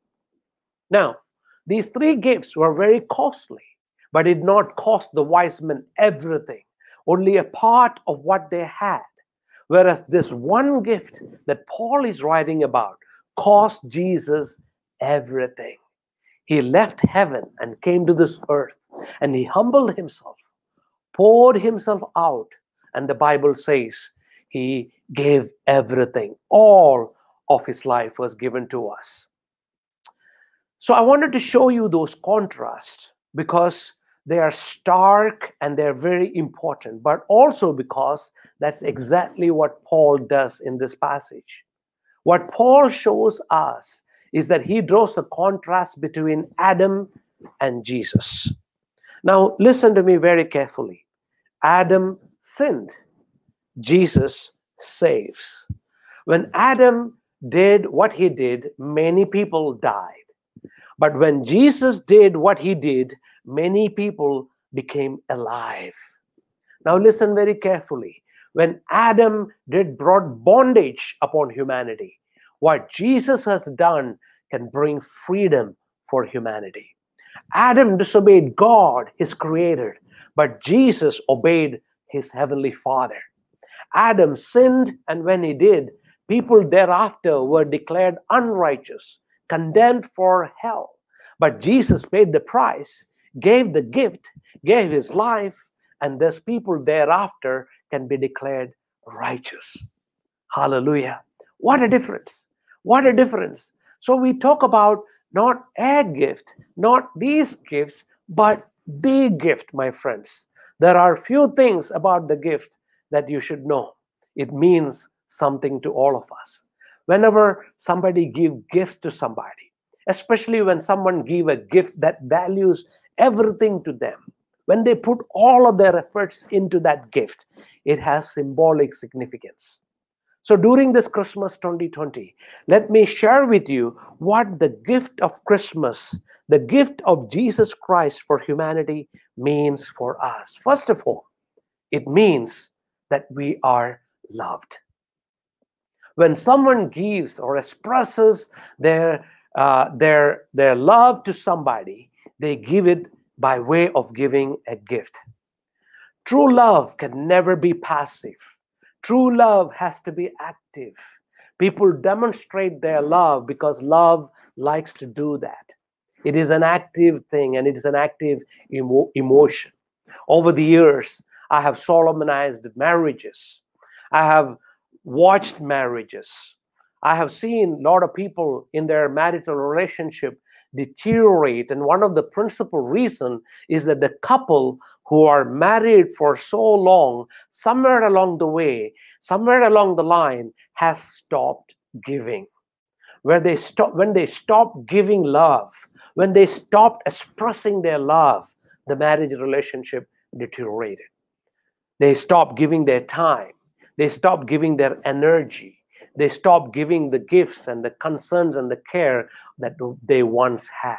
Now, these three gifts were very costly, but it did not cost the wise men everything, only a part of what they had. Whereas this one gift that Paul is writing about cost Jesus everything. He left heaven and came to this earth, and he humbled himself, poured himself out, and the Bible says he gave everything. All of his life was given to us. So I wanted to show you those contrasts because they are stark and they're very important, but also because that's exactly what Paul does in this passage. What Paul shows us is that he draws the contrast between Adam and Jesus. Now, listen to me very carefully. Adam sinned. Jesus saves. When Adam did what he did, many people died. But when Jesus did what he did, many people became alive. Now listen very carefully. When Adam did brought bondage upon humanity, what Jesus has done can bring freedom for humanity. Adam disobeyed God, his creator, but Jesus obeyed his heavenly Father. Adam sinned, and when he did, people thereafter were declared unrighteous, condemned for hell. But Jesus paid the price, gave the gift, gave his life, and thus people thereafter can be declared righteous. Hallelujah. What a difference. What a difference. So we talk about not a gift, not these gifts, but the gift, my friends. There are few things about the gift that you should know. It means something to all of us. Whenever somebody gives gifts to somebody, especially when someone gives a gift that values everything to them, when they put all of their efforts into that gift, it has symbolic significance. So during this Christmas twenty twenty, let me share with you what the gift of Christmas, the gift of Jesus Christ for humanity means for us. First of all, it means that we are loved. When someone gives or expresses their, uh, their, their love to somebody, they give it by way of giving a gift. True love can never be passive. True love has to be active. People demonstrate their love because love likes to do that. It is an active thing and it is an active emo- emotion. Over the years, I have solemnized marriages. I have watched marriages. I have seen a lot of people in their marital relationship deteriorate, and one of the principal reasons is that the couple who are married for so long, somewhere along the way, somewhere along the line, has stopped giving. where they stop, when they stopped giving love, when they stopped expressing their love, the marriage relationship deteriorated. They stopped giving their time. They stopped giving their energy. They stopped giving the gifts and the concerns and the care that they once had.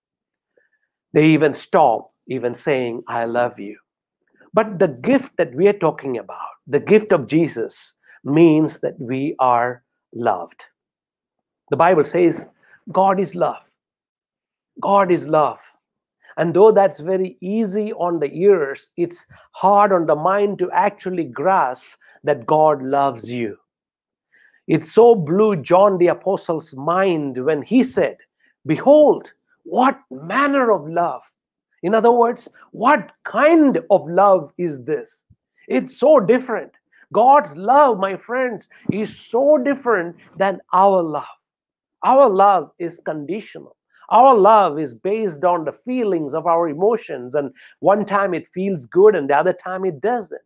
They even stopped even saying, I love you. But the gift that we are talking about, the gift of Jesus, means that we are loved. The Bible says God is love. God is love. And though that's very easy on the ears, it's hard on the mind to actually grasp that God loves you. It so blew John the Apostle's mind when he said, behold, what manner of love. In other words, what kind of love is this? It's so different. God's love, my friends, is so different than our love. Our love is conditional. Our love is based on the feelings of our emotions, and one time it feels good and the other time it doesn't.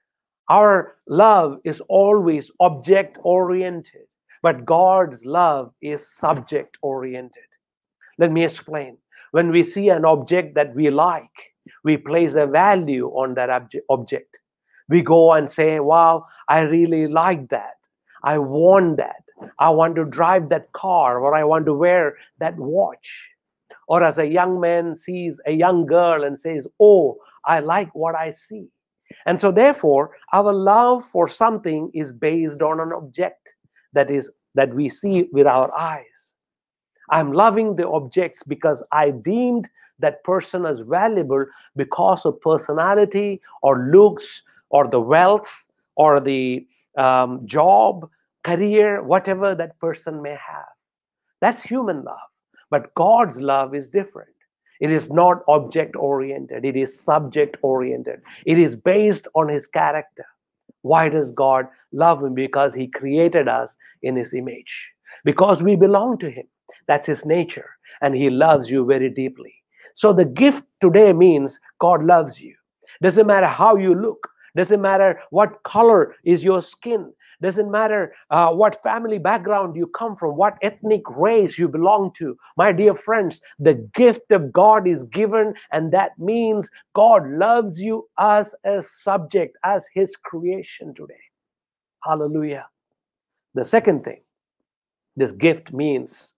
Our love is always object-oriented, but God's love is subject-oriented. Let me explain. When we see an object that we like, we place a value on that object. We go and say, wow, I really like that. I want that. I want to drive that car, or I want to wear that watch. Or as a young man sees a young girl and says, oh, I like what I see. And so therefore, our love for something is based on an object that is that we see with our eyes. I'm loving the objects because I deemed that person as valuable because of personality or looks or the wealth or the um, job, career, whatever that person may have. That's human love. But God's love is different. It is not object-oriented. It is subject-oriented. It is based on his character. Why does God love him? Because he created us in his image. Because we belong to him. That's his nature. And he loves you very deeply. So the gift today means God loves you. Doesn't matter how you look. Doesn't matter what color is your skin. Doesn't matter uh, what family background you come from, what ethnic race you belong to. My dear friends, the gift of God is given, and that means God loves you as a subject, as his creation today. Hallelujah. The second thing this gift means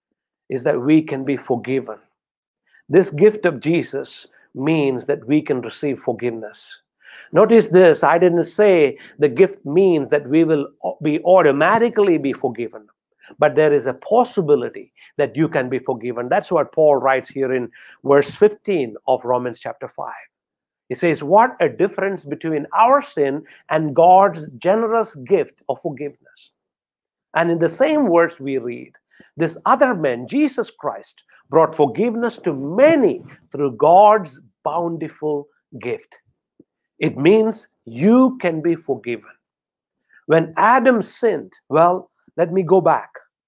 is that we can be forgiven. This gift of Jesus means that we can receive forgiveness. Notice this, I didn't say the gift means that we will be automatically be forgiven, but there is a possibility that you can be forgiven. That's what Paul writes here in verse fifteen of Romans chapter five. He says, what a difference between our sin and God's generous gift of forgiveness. And in the same verse we read, this other man, Jesus Christ, brought forgiveness to many through God's bountiful gift. It means you can be forgiven. When Adam sinned, well, let me go back.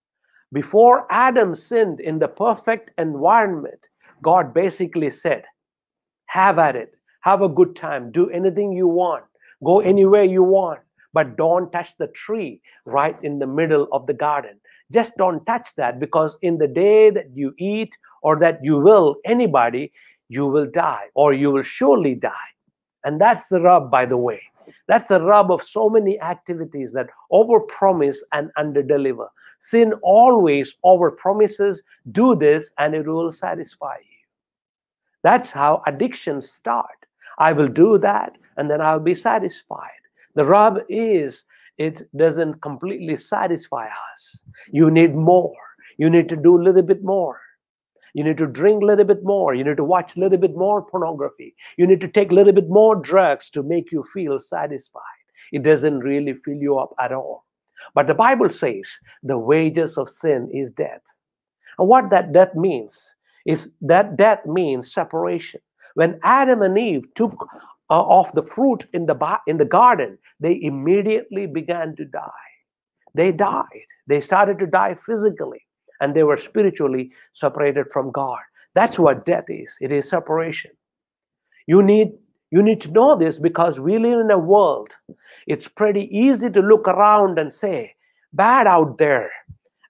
Before Adam sinned in the perfect environment, God basically said, have at it. Have a good time. Do anything you want. Go anywhere you want. But don't touch the tree right in the middle of the garden. Just don't touch that, because in the day that you eat or that you will, anybody, you will die, or you will surely die. And that's the rub, by the way. That's the rub of so many activities that overpromise and underdeliver. Sin always overpromises, do this and it will satisfy you. That's how addictions start. I will do that and then I'll be satisfied. The rub is it doesn't completely satisfy us. You need more. You need to do a little bit more. You need to drink a little bit more. You need to watch a little bit more pornography. You need to take a little bit more drugs to make you feel satisfied. It doesn't really fill you up at all. But the Bible says the wages of sin is death. And what that death means is that death means separation. When Adam and Eve took uh, off the fruit in the, in the garden, they immediately began to die. They died. They started to die physically. And they were spiritually separated from God. That's what death is. It is separation. You need, you need to know this, because we live in a world. It's pretty easy to look around and say, bad out there.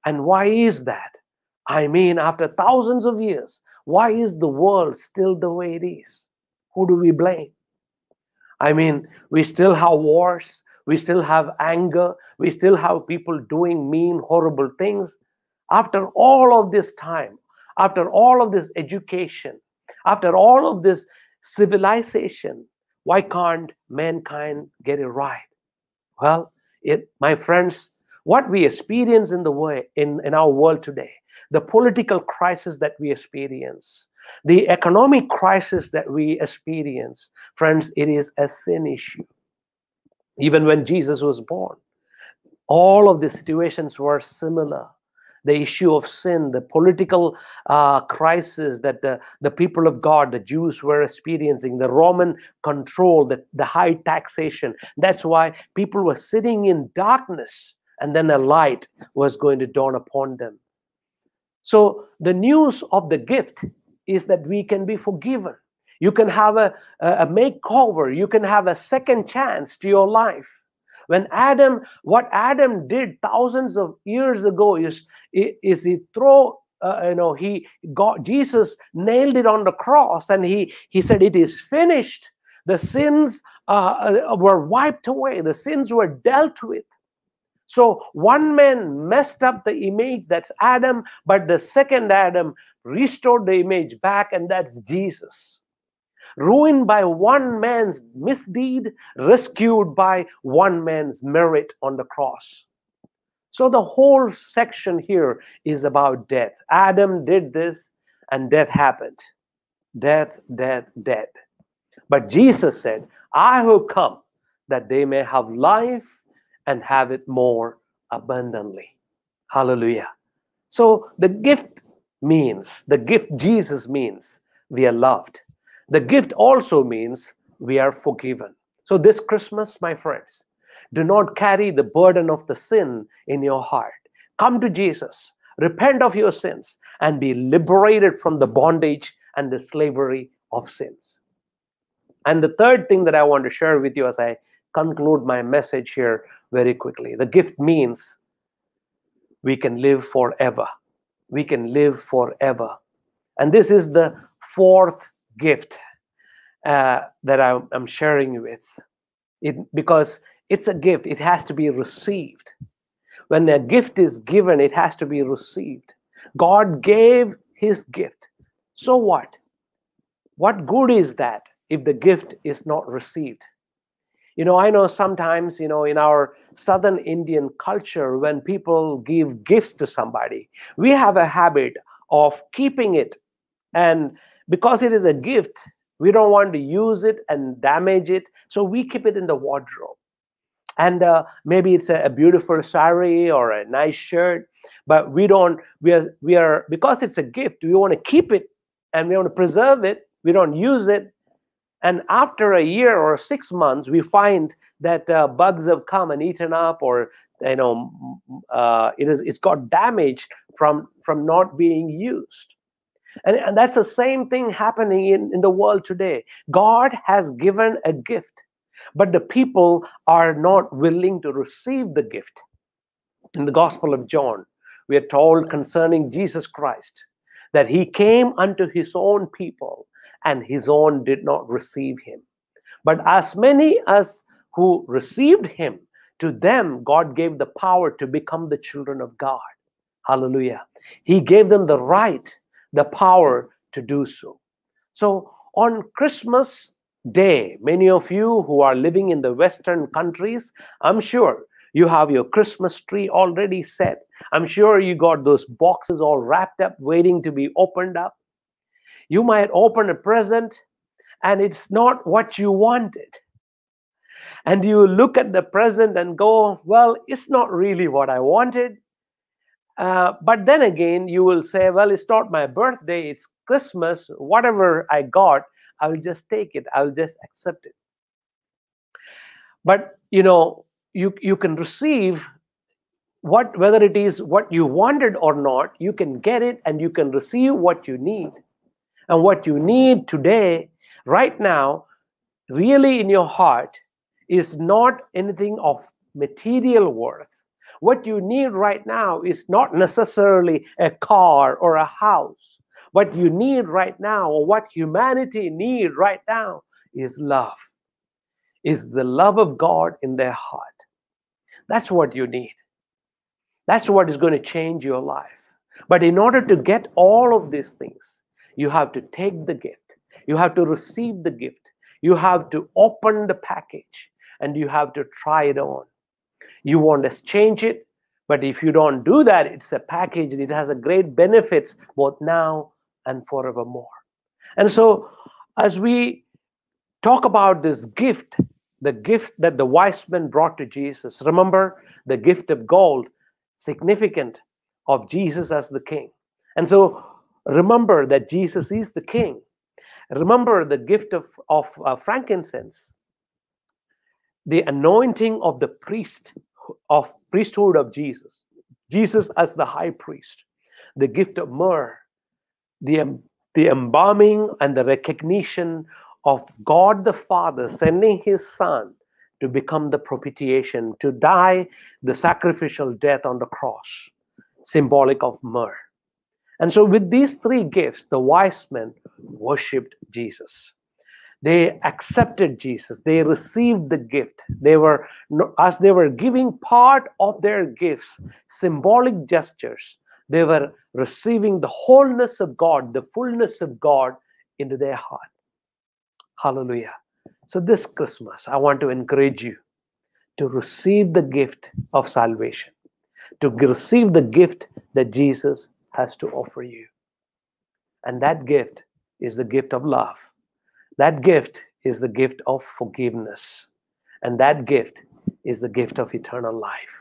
And why is that? I mean, after thousands of years, why is the world still the way it is? Who do we blame? I mean, we still have wars, we still have anger, we still have people doing mean, horrible things. After all of this time, after all of this education, after all of this civilization, why can't mankind get it right? Well, it, my friends, what we experience in the way in, in our world today, the political crisis that we experience, the economic crisis that we experience, friends, it is a sin issue. Even when Jesus was born, all of the situations were similar. The issue of sin, the political uh, crisis that the, the people of God, the Jews were experiencing, the Roman control, the, the high taxation. That's why people were sitting in darkness, and then a light was going to dawn upon them. So the news of the gift is that we can be forgiven. You can have a, a makeover. You can have a second chance to your life. When Adam, what Adam did thousands of years ago is, is he throw, uh, you know, he got, Jesus nailed it on the cross, and he, he said, it is finished. The sins uh, were wiped away. The sins were dealt with. So one man messed up the image, that's Adam, but the second Adam restored the image back, and that's Jesus. Ruined by one man's misdeed, rescued by one man's merit on the cross. So the whole section here is about death. Adam did this, and death happened. Death, death, death. But Jesus said, I have come that they may have life and have it more abundantly. Hallelujah. So the gift means, the gift Jesus means, we are loved. The gift also means we are forgiven. So this Christmas, my friends, do not carry the burden of the sin in your heart. Come to Jesus, repent of your sins, and be liberated from the bondage and the slavery of sins. And the third thing that I want to share with you as I conclude my message here very quickly, the gift means we can live forever. We can live forever. And this is the fourth gift uh, that I'm, I'm sharing with it, because it's a gift. It has to be received. When a gift is given, it has to be received. God gave his gift. So what? What good is that if the gift is not received? You know, I know sometimes, you know, in our Southern Indian culture, when people give gifts to somebody, we have a habit of keeping it. And because it is a gift, we don't want to use it and damage it. So we keep it in the wardrobe. And uh, maybe it's a, a beautiful saree or a nice shirt, but we don't, we are, we are, because it's a gift, we want to keep it and we want to preserve it. We don't use it. And after a year or six months, we find that uh, bugs have come and eaten up, or, you know, uh, it is, it's got damaged from, from not being used. And, and that's the same thing happening in, in the world today. God has given a gift, but the people are not willing to receive the gift. In the Gospel of John, we are told concerning Jesus Christ that he came unto his own people, and his own did not receive him. But as many as who received him, to them God gave the power to become the children of God. Hallelujah. He gave them the right, the power to do so. So on Christmas Day, many of you who are living in the Western countries, I'm sure you have your Christmas tree already set. I'm sure you got those boxes all wrapped up, waiting to be opened up. You might open a present and it's not what you wanted. And you look at the present and go, well, it's not really what I wanted. Uh, but then again, you will say, well, it's not my birthday, it's Christmas. Whatever I got, I will just take it. I will just accept it. But, you know, you, you can receive what, whether it is what you wanted or not, you can get it and you can receive what you need. And what you need today, right now, really in your heart, is not anything of material worth, What you need right now is not necessarily a car or a house. What you need right now, or what humanity need right now, is love. Is the love of God in their heart. That's what you need. That's what is going to change your life. But in order to get all of these things, you have to take the gift. You have to receive the gift. You have to open the package and you have to try it on. You want to change it, but if you don't do that, it's a package and it has a great benefits both now and forevermore. And so as we talk about this gift, the gift that the wise men brought to Jesus, remember the gift of gold, significant of Jesus as the king. And so remember that Jesus is the king. Remember the gift of, of uh, frankincense, the anointing of the priest, of priesthood of Jesus, Jesus as the high priest, the gift of myrrh, the, the embalming and the recognition of God the Father sending his Son to become the propitiation, to die the sacrificial death on the cross, symbolic of myrrh. And so with these three gifts, the wise men worshipped Jesus. They accepted Jesus. They received the gift. They were, as they were giving part of their gifts, symbolic gestures, they were receiving the wholeness of God, the fullness of God into their heart. Hallelujah. So this Christmas, I want to encourage you to receive the gift of salvation, to receive the gift that Jesus has to offer you. And that gift is the gift of love. That gift is the gift of forgiveness. And that gift is the gift of eternal life.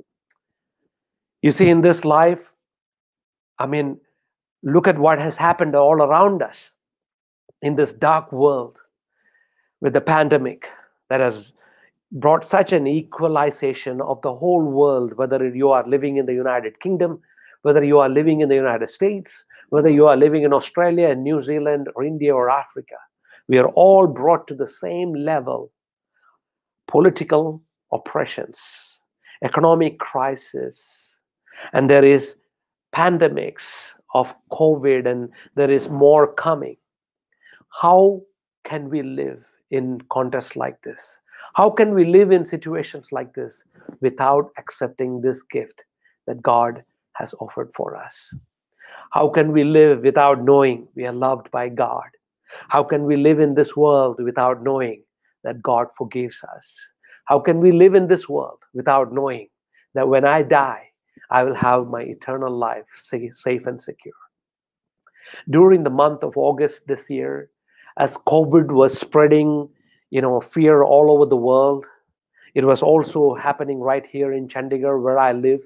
You see, in this life, I mean, look at what has happened all around us in this dark world with the pandemic that has brought such an equalization of the whole world, whether you are living in the United Kingdom, whether you are living in the United States, whether you are living in Australia and New Zealand or India or Africa. We are all brought to the same level. Political oppressions, economic crisis, and there is pandemics of COVID, and there is more coming. How can we live in contexts like this? How can we live in situations like this without accepting this gift that God has offered for us? How can we live without knowing we are loved by God? How can we live in this world without knowing that God forgives us? How can we live in this world without knowing that when I die, I will have my eternal life safe and secure? During the month of August this year, as COVID was spreading, you know, fear all over the world, it was also happening right here in Chandigarh where I live.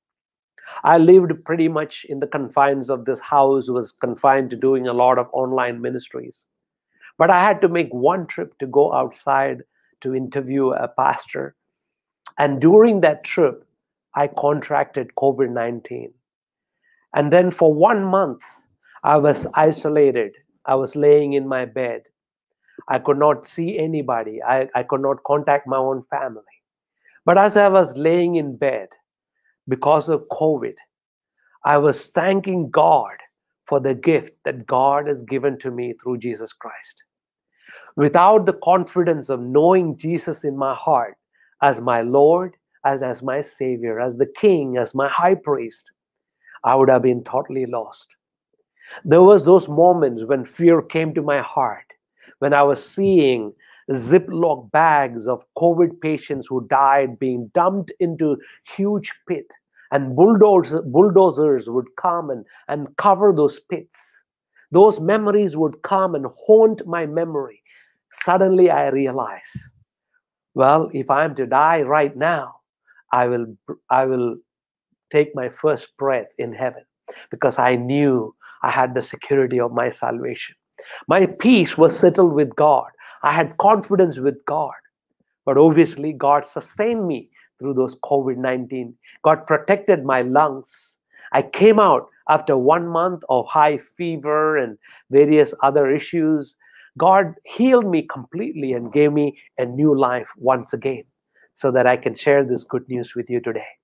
I lived pretty much in the confines of this house, was confined to doing a lot of online ministries. But I had to make one trip to go outside to interview a pastor. And during that trip, I contracted COVID nineteen. And then for one month, I was isolated. I was laying in my bed. I could not see anybody. I, I could not contact my own family. But as I was laying in bed, because of COVID, I was thanking God for the gift that God has given to me through Jesus Christ. Without the confidence of knowing Jesus in my heart as my Lord, as, as my Savior, as the King, as my high priest, I would have been totally lost. There was those moments when fear came to my heart, when I was seeing Ziploc bags of COVID patients who died being dumped into huge pit, and bulldozers, bulldozers would come and, and cover those pits. Those memories would come and haunt my memory. Suddenly I realized, well, if I am to die right now, I will, I will take my first breath in heaven, because I knew I had the security of my salvation. My peace was settled with God. I had confidence with God. But obviously, God sustained me through those COVID nineteen. God protected my lungs. I came out after one month of high fever and various other issues. God healed me completely and gave me a new life once again, so that I can share this good news with you today.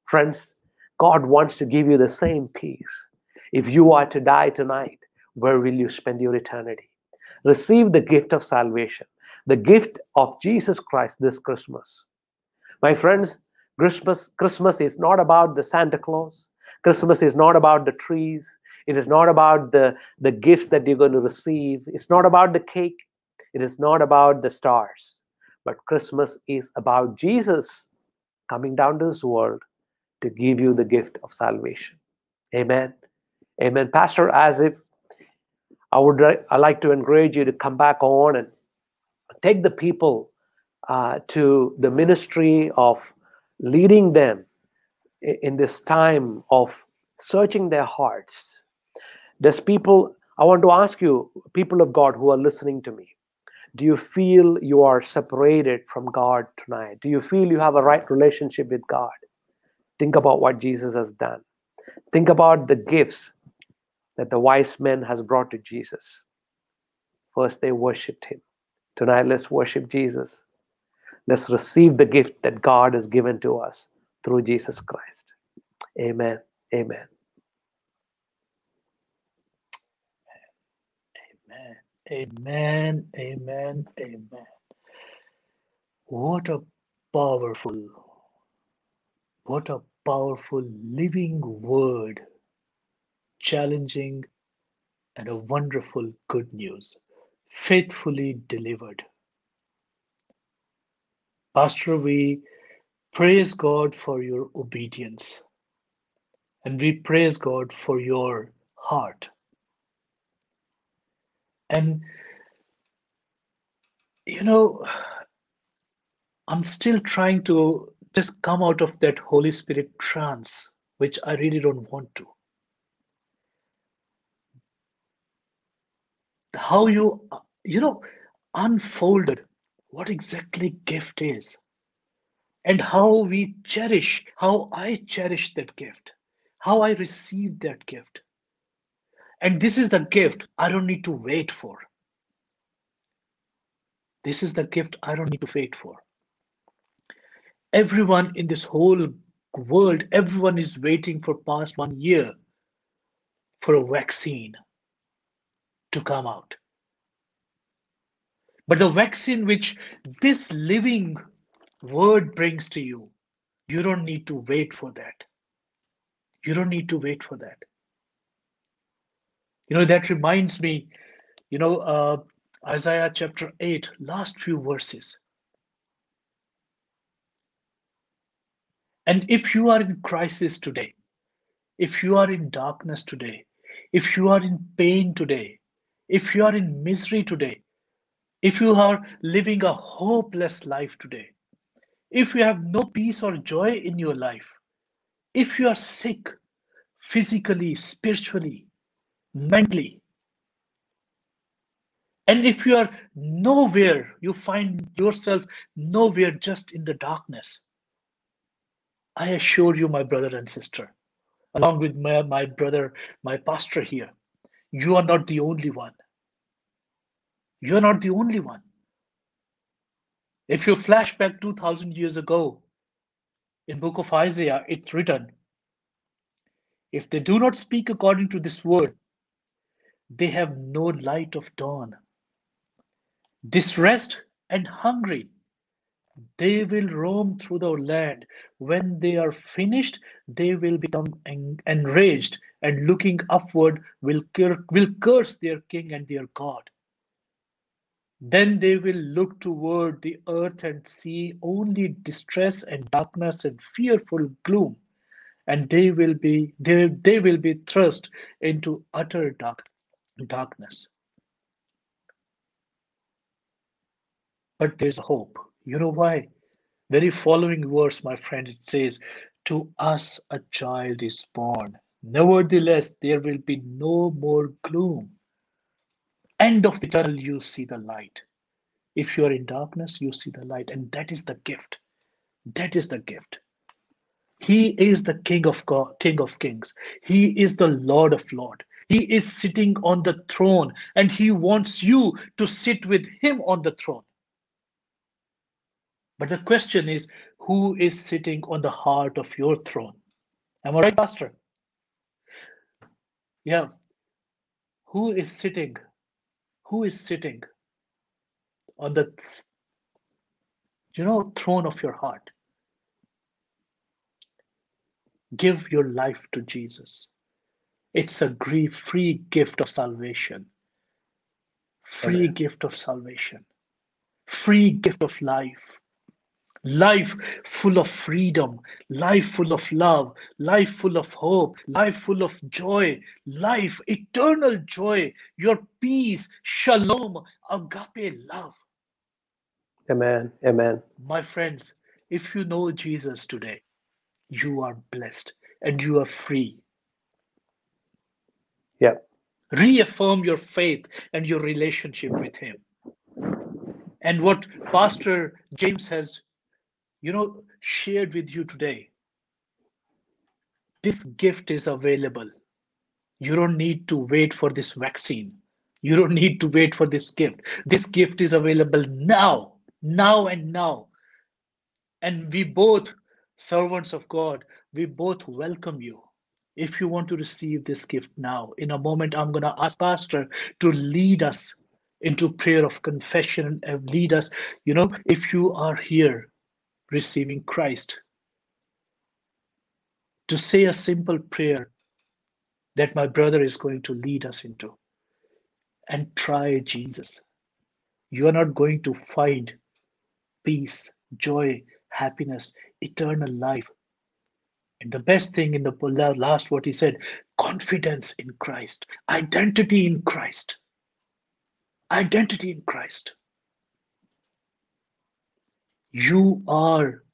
Friends, God wants to give you the same peace. If you are to die tonight, where will you spend your eternity? Receive the gift of salvation, the gift of Jesus Christ this Christmas. My friends, Christmas, Christmas is not about the Santa Claus. Christmas is not about the trees. It is not about the, the gifts that you're going to receive. It's not about the cake. It is not about the stars. But Christmas is about Jesus coming down to this world to give you the gift of salvation. Amen. Amen. Pastor Asif, I would I like to encourage you to come back on and take the people uh, to the ministry of leading them in this time of searching their hearts. There's people, I want to ask you, people of God who are listening to me, do you feel you are separated from God tonight? Do you feel you have a right relationship with God? Think about what Jesus has done. Think about the gifts that the wise men has brought to Jesus. First, they worshipped him. Tonight, let's worship Jesus. Let's receive the gift that God has given to us through Jesus Christ. Amen. Amen. Amen. Amen. Amen. Amen. What a powerful, what a powerful living word, challenging and a wonderful good news, faithfully delivered. Pastor, we praise God for your obedience, and we praise God for your heart. And, you know, I'm still trying to just come out of that Holy Spirit trance, which I really don't want to. How you, you know, unfolded what exactly gift is, and how we cherish, how I cherish that gift, how I received that gift. And this is the gift I don't need to wait for. This is the gift I don't need to wait for. Everyone in this whole world, everyone is waiting for past one year for a vaccine to come out. But the vaccine which this living word brings to you, you don't need to wait for that. You don't need to wait for that. You know, that reminds me, you know, uh, Isaiah chapter eight, last few verses. And if you are in crisis today, if you are in darkness today, if you are in pain today, if you are in misery today, if you are living a hopeless life today, if you have no peace or joy in your life, if you are sick physically, spiritually, mentally, and if you are nowhere, you find yourself nowhere, just in the darkness, I assure you, my brother and sister, along with my, my brother, my pastor here, you are not the only one. You are not the only one. If you flash back two thousand years ago, in book of Isaiah, it's written, if they do not speak according to this word, they have no light of dawn. Distressed and hungry, they will roam through the land. When they are finished, they will become en- enraged, and looking upward will, cur- will curse their king and their God. Then they will look toward the earth and see only distress and darkness and fearful gloom, and they will be they, they will be thrust into utter dark, darkness. But there's hope. You know why? Very following verse, my friend, it says, to us a child is born. Nevertheless, there will be no more gloom. End of the tunnel, you see the light. If you are in darkness, you see the light. And that is the gift. That is the gift. He is the King of God, King of Kings. He is the Lord of Lords. He is sitting on the throne, and he wants you to sit with him on the throne. But the question is, who is sitting on the heart of your throne. Am I right, Pastor? Yeah. Who is sitting? Who is sitting on the you know throne of your heart? Give your life to Jesus. It's a grief free gift of salvation. Free Amen. gift of salvation. Free gift of life. Life full of freedom, life full of love, life full of hope, life full of joy, life, eternal joy, your peace, shalom, agape love. Amen. Amen. My friends, if you know Jesus today, you are blessed and you are free. Yeah. Reaffirm your faith and your relationship with Him. And what Pastor James has, you know, shared with you today, this gift is available. You don't need to wait for this vaccine. You don't need to wait for this gift. This gift is available now, now and now. And we both, servants of God, we both welcome you. If you want to receive this gift now, in a moment, I'm going to ask Pastor to lead us into prayer of confession and lead us. You know, if you are here receiving Christ, to say a simple prayer that my brother is going to lead us into, and try Jesus. You are not going to find peace, joy, happiness, eternal life. And the best thing in the last, what he said, confidence in Christ, identity in Christ, identity in Christ. You are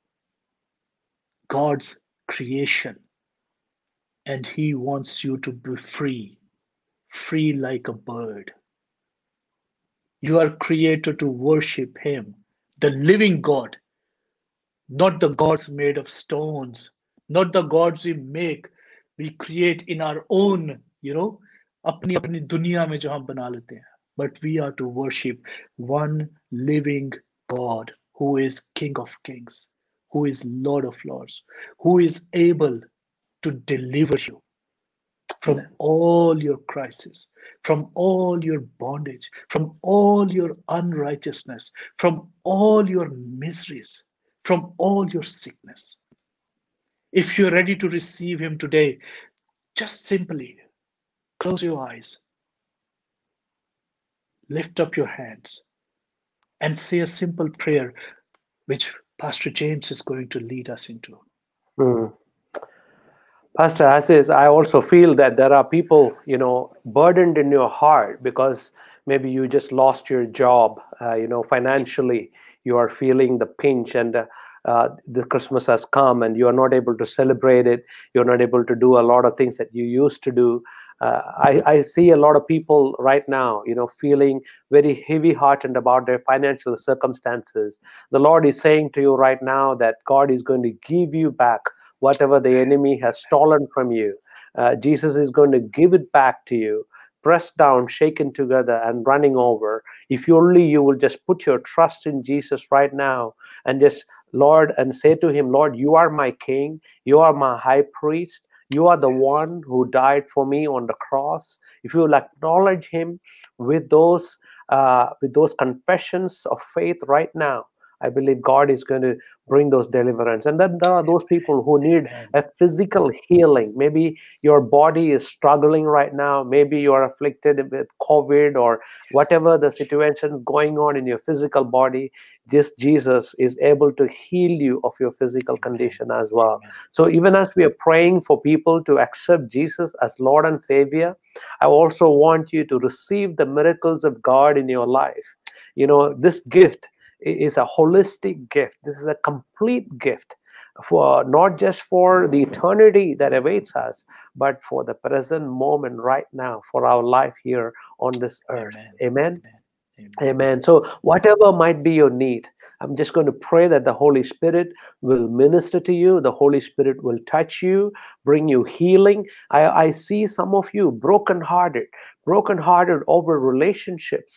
God's creation, and He wants you to be free, free like a bird. You are created to worship Him, the living God, not the gods made of stones, not the gods we make, we create in our own, you know, अपनी अपनी दुनिया में जो हम बना लेते हैं. But we are to worship one living God who is King of Kings, who is Lord of Lords, who is able to deliver you from Amen. all your crisis, from all your bondage, from all your unrighteousness, from all your miseries, from all your sickness. If you're ready to receive Him today, just simply close your eyes, lift up your hands, and say a simple prayer which Pastor James is going to lead us into. Mm. Pastor Assis, I also feel that there are people, you know, burdened in your heart because maybe you just lost your job, uh, you know, financially. You are feeling the pinch, and uh, uh, the Christmas has come, and you are not able to celebrate it. You're not able to do a lot of things that you used to do. Uh, I, I see a lot of people right now, you know, feeling very heavy-hearted about their financial circumstances. The Lord is saying to you right now that God is going to give you back whatever the enemy has stolen from you. Uh, Jesus is going to give it back to you, pressed down, shaken together, and running over. If you only you will just put your trust in Jesus right now and just, Lord, and say to Him, Lord, you are my King, you are my high priest, you are the one who died for me on the cross. If you will acknowledge Him with those uh, with those confessions of faith right now, I believe God is going to bring those deliverance. And then there are those people who need a physical healing. Maybe your body is struggling right now. Maybe you are afflicted with COVID or whatever the situation is going on in your physical body. This Jesus is able to heal you of your physical condition as well. So even as we are praying for people to accept Jesus as Lord and Savior, I also want you to receive the miracles of God in your life. You know, this gift is a holistic gift. This is a complete gift for not just for the eternity that awaits us, but for the present moment right now, for our life here on this earth. Amen. Amen. Amen. So whatever might be your need, I'm just going to pray that the Holy Spirit will minister to you. The Holy Spirit will touch you, bring you healing. I, I see some of you brokenhearted, brokenhearted over relationships.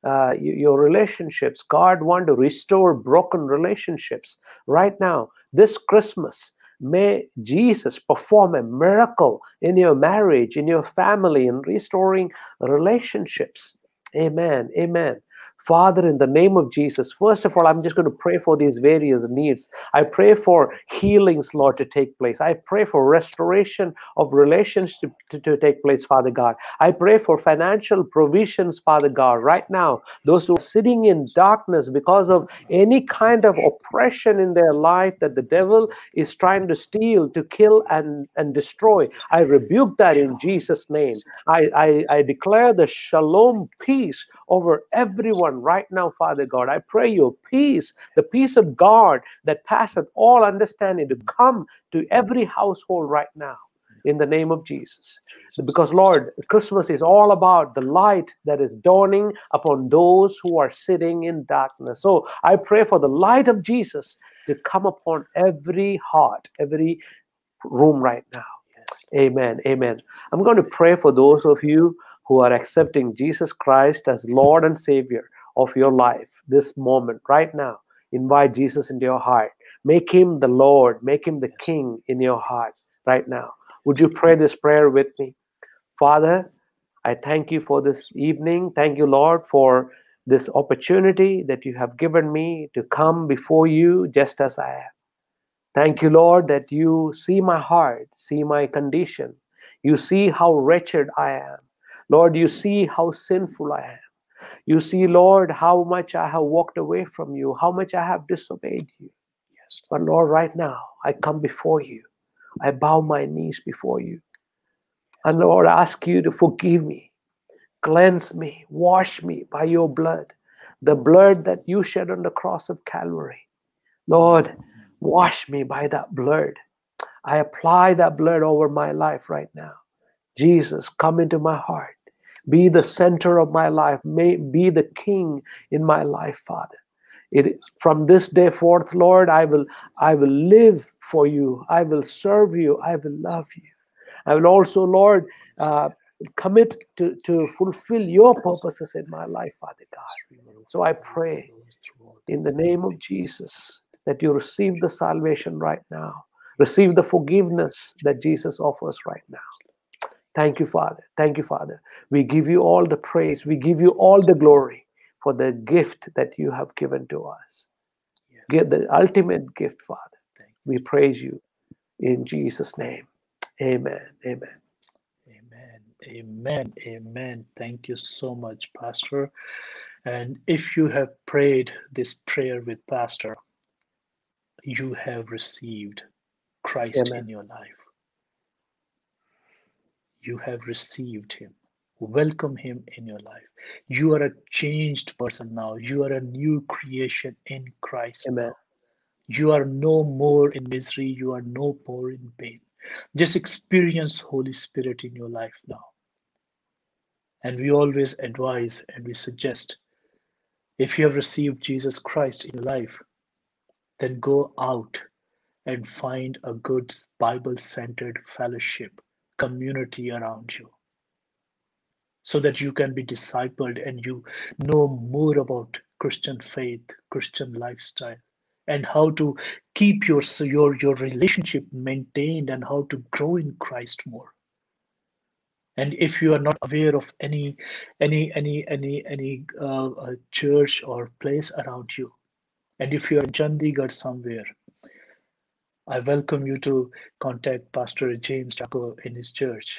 uh, your relationships. God wants to restore broken relationships right now. This Christmas, may Jesus perform a miracle in your marriage, in your family, in restoring relationships. Amen. Amen. Father, in the name of Jesus, first of all, I'm just going to pray for these various needs. I pray for healings, Lord, to take place. I pray for restoration of relations to, to, to take place, Father God. I pray for financial provisions, Father God, right now. Those who are sitting in darkness because of any kind of oppression in their life that the devil is trying to steal, to kill, and, and destroy, I rebuke that in Jesus' name. I, I, I declare the shalom peace over everyone right now, Father God. I pray your peace, the peace of God that passeth all understanding, to come to every household right now in the name of Jesus. Because, Lord, Christmas is all about the light that is dawning upon those who are sitting in darkness. So I pray for the light of Jesus to come upon every heart, every room right now. Amen. Amen. I'm going to pray for those of you who are accepting Jesus Christ as Lord and Savior of your life this moment, right now. Invite Jesus into your heart. Make him the Lord. Make him the King in your heart right now. Would you pray this prayer with me? Father, I thank you for this evening. Thank you, Lord, for this opportunity that you have given me to come before you just as I am. Thank you, Lord, that you see my heart, see my condition. You see how wretched I am. Lord, you see how sinful I am. You see, Lord, how much I have walked away from you, how much I have disobeyed you. Yes. But Lord, right now, I come before you. I bow my knees before you. And Lord, I ask you to forgive me, cleanse me, wash me by your blood, the blood that you shed on the cross of Calvary. Lord, wash me by that blood. I apply that blood over my life right now. Jesus, come into my heart. Be the center of my life. May be the King in my life, Father. It, from this day forth, Lord, I will, I will live for you. I will serve you. I will love you. I will also, Lord, uh, commit to, to fulfill your purposes in my life, Father God. So I pray in the name of Jesus that you receive the salvation right now. Receive the forgiveness that Jesus offers right now. Thank you, Father. Thank you, Father. We give you all the praise. We give you all the glory for the gift that you have given to us. Yes. Give the ultimate gift, Father. We praise you in Jesus' name. Amen. Amen. Amen. Amen. Amen. Thank you so much, Pastor. And if you have prayed this prayer with Pastor, you have received Christ Amen. in your life. You have received him. Welcome him in your life. You are a changed person now. You are a new creation in Christ Amen. now. You are no more in misery. You are no more in pain. Just experience Holy Spirit in your life now. And we always advise and we suggest, if you have received Jesus Christ in your life, then go out and find a good Bible-centered fellowship, community around you, so that you can be discipled and you know more about Christian faith, Christian lifestyle, and how to keep your, your, your relationship maintained and how to grow in Christ more. And if you are not aware of any any any any any uh, uh, church or place around you, and if you are in Chandigarh somewhere, I welcome you to contact Pastor James Jaco in his church,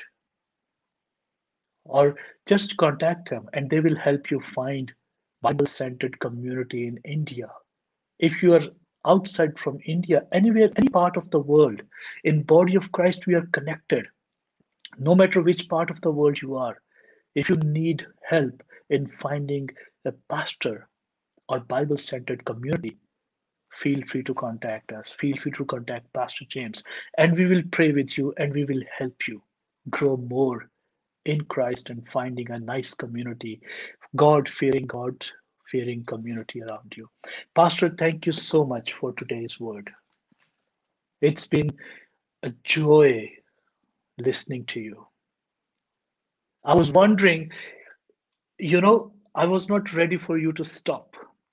or just contact them and they will help you find Bible-centered community in India. If you are outside from India, anywhere, any part of the world, in body of Christ, we are connected. No matter which part of the world you are, if you need help in finding a pastor or Bible-centered community, feel free to contact us. Feel free to contact Pastor James, and we will pray with you and we will help you grow more in Christ and finding a nice community, God-fearing, God-fearing community around you. Pastor, thank you so much for today's word. It's been a joy listening to you. I was wondering, you know, I was not ready for you to stop.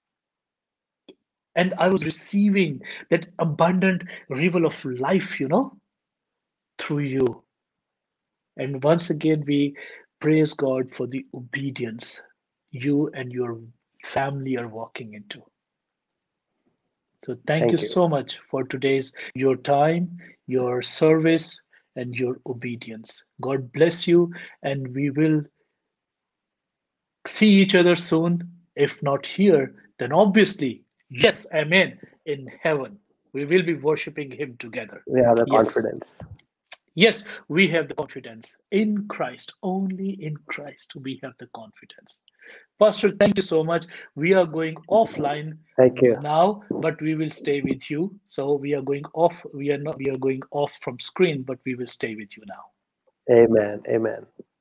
And I was receiving that abundant river of life, you know, through you. And once again, we praise God for the obedience you and your family are walking into. So thank you Thank you. so much for today's your time, your service, and your obedience. God bless you, and we will see each other soon. If not here, then obviously, yes, amen, in heaven. We will be worshiping Him together. We have the Yes. confidence. Yes, we have the confidence in Christ. Only in Christ we have the confidence. Pastor, thank you so much. We are going offline Thank you. now, but we will stay with you. So we are going off. We are not. We are going off from screen, but we will stay with you now. Amen. Amen.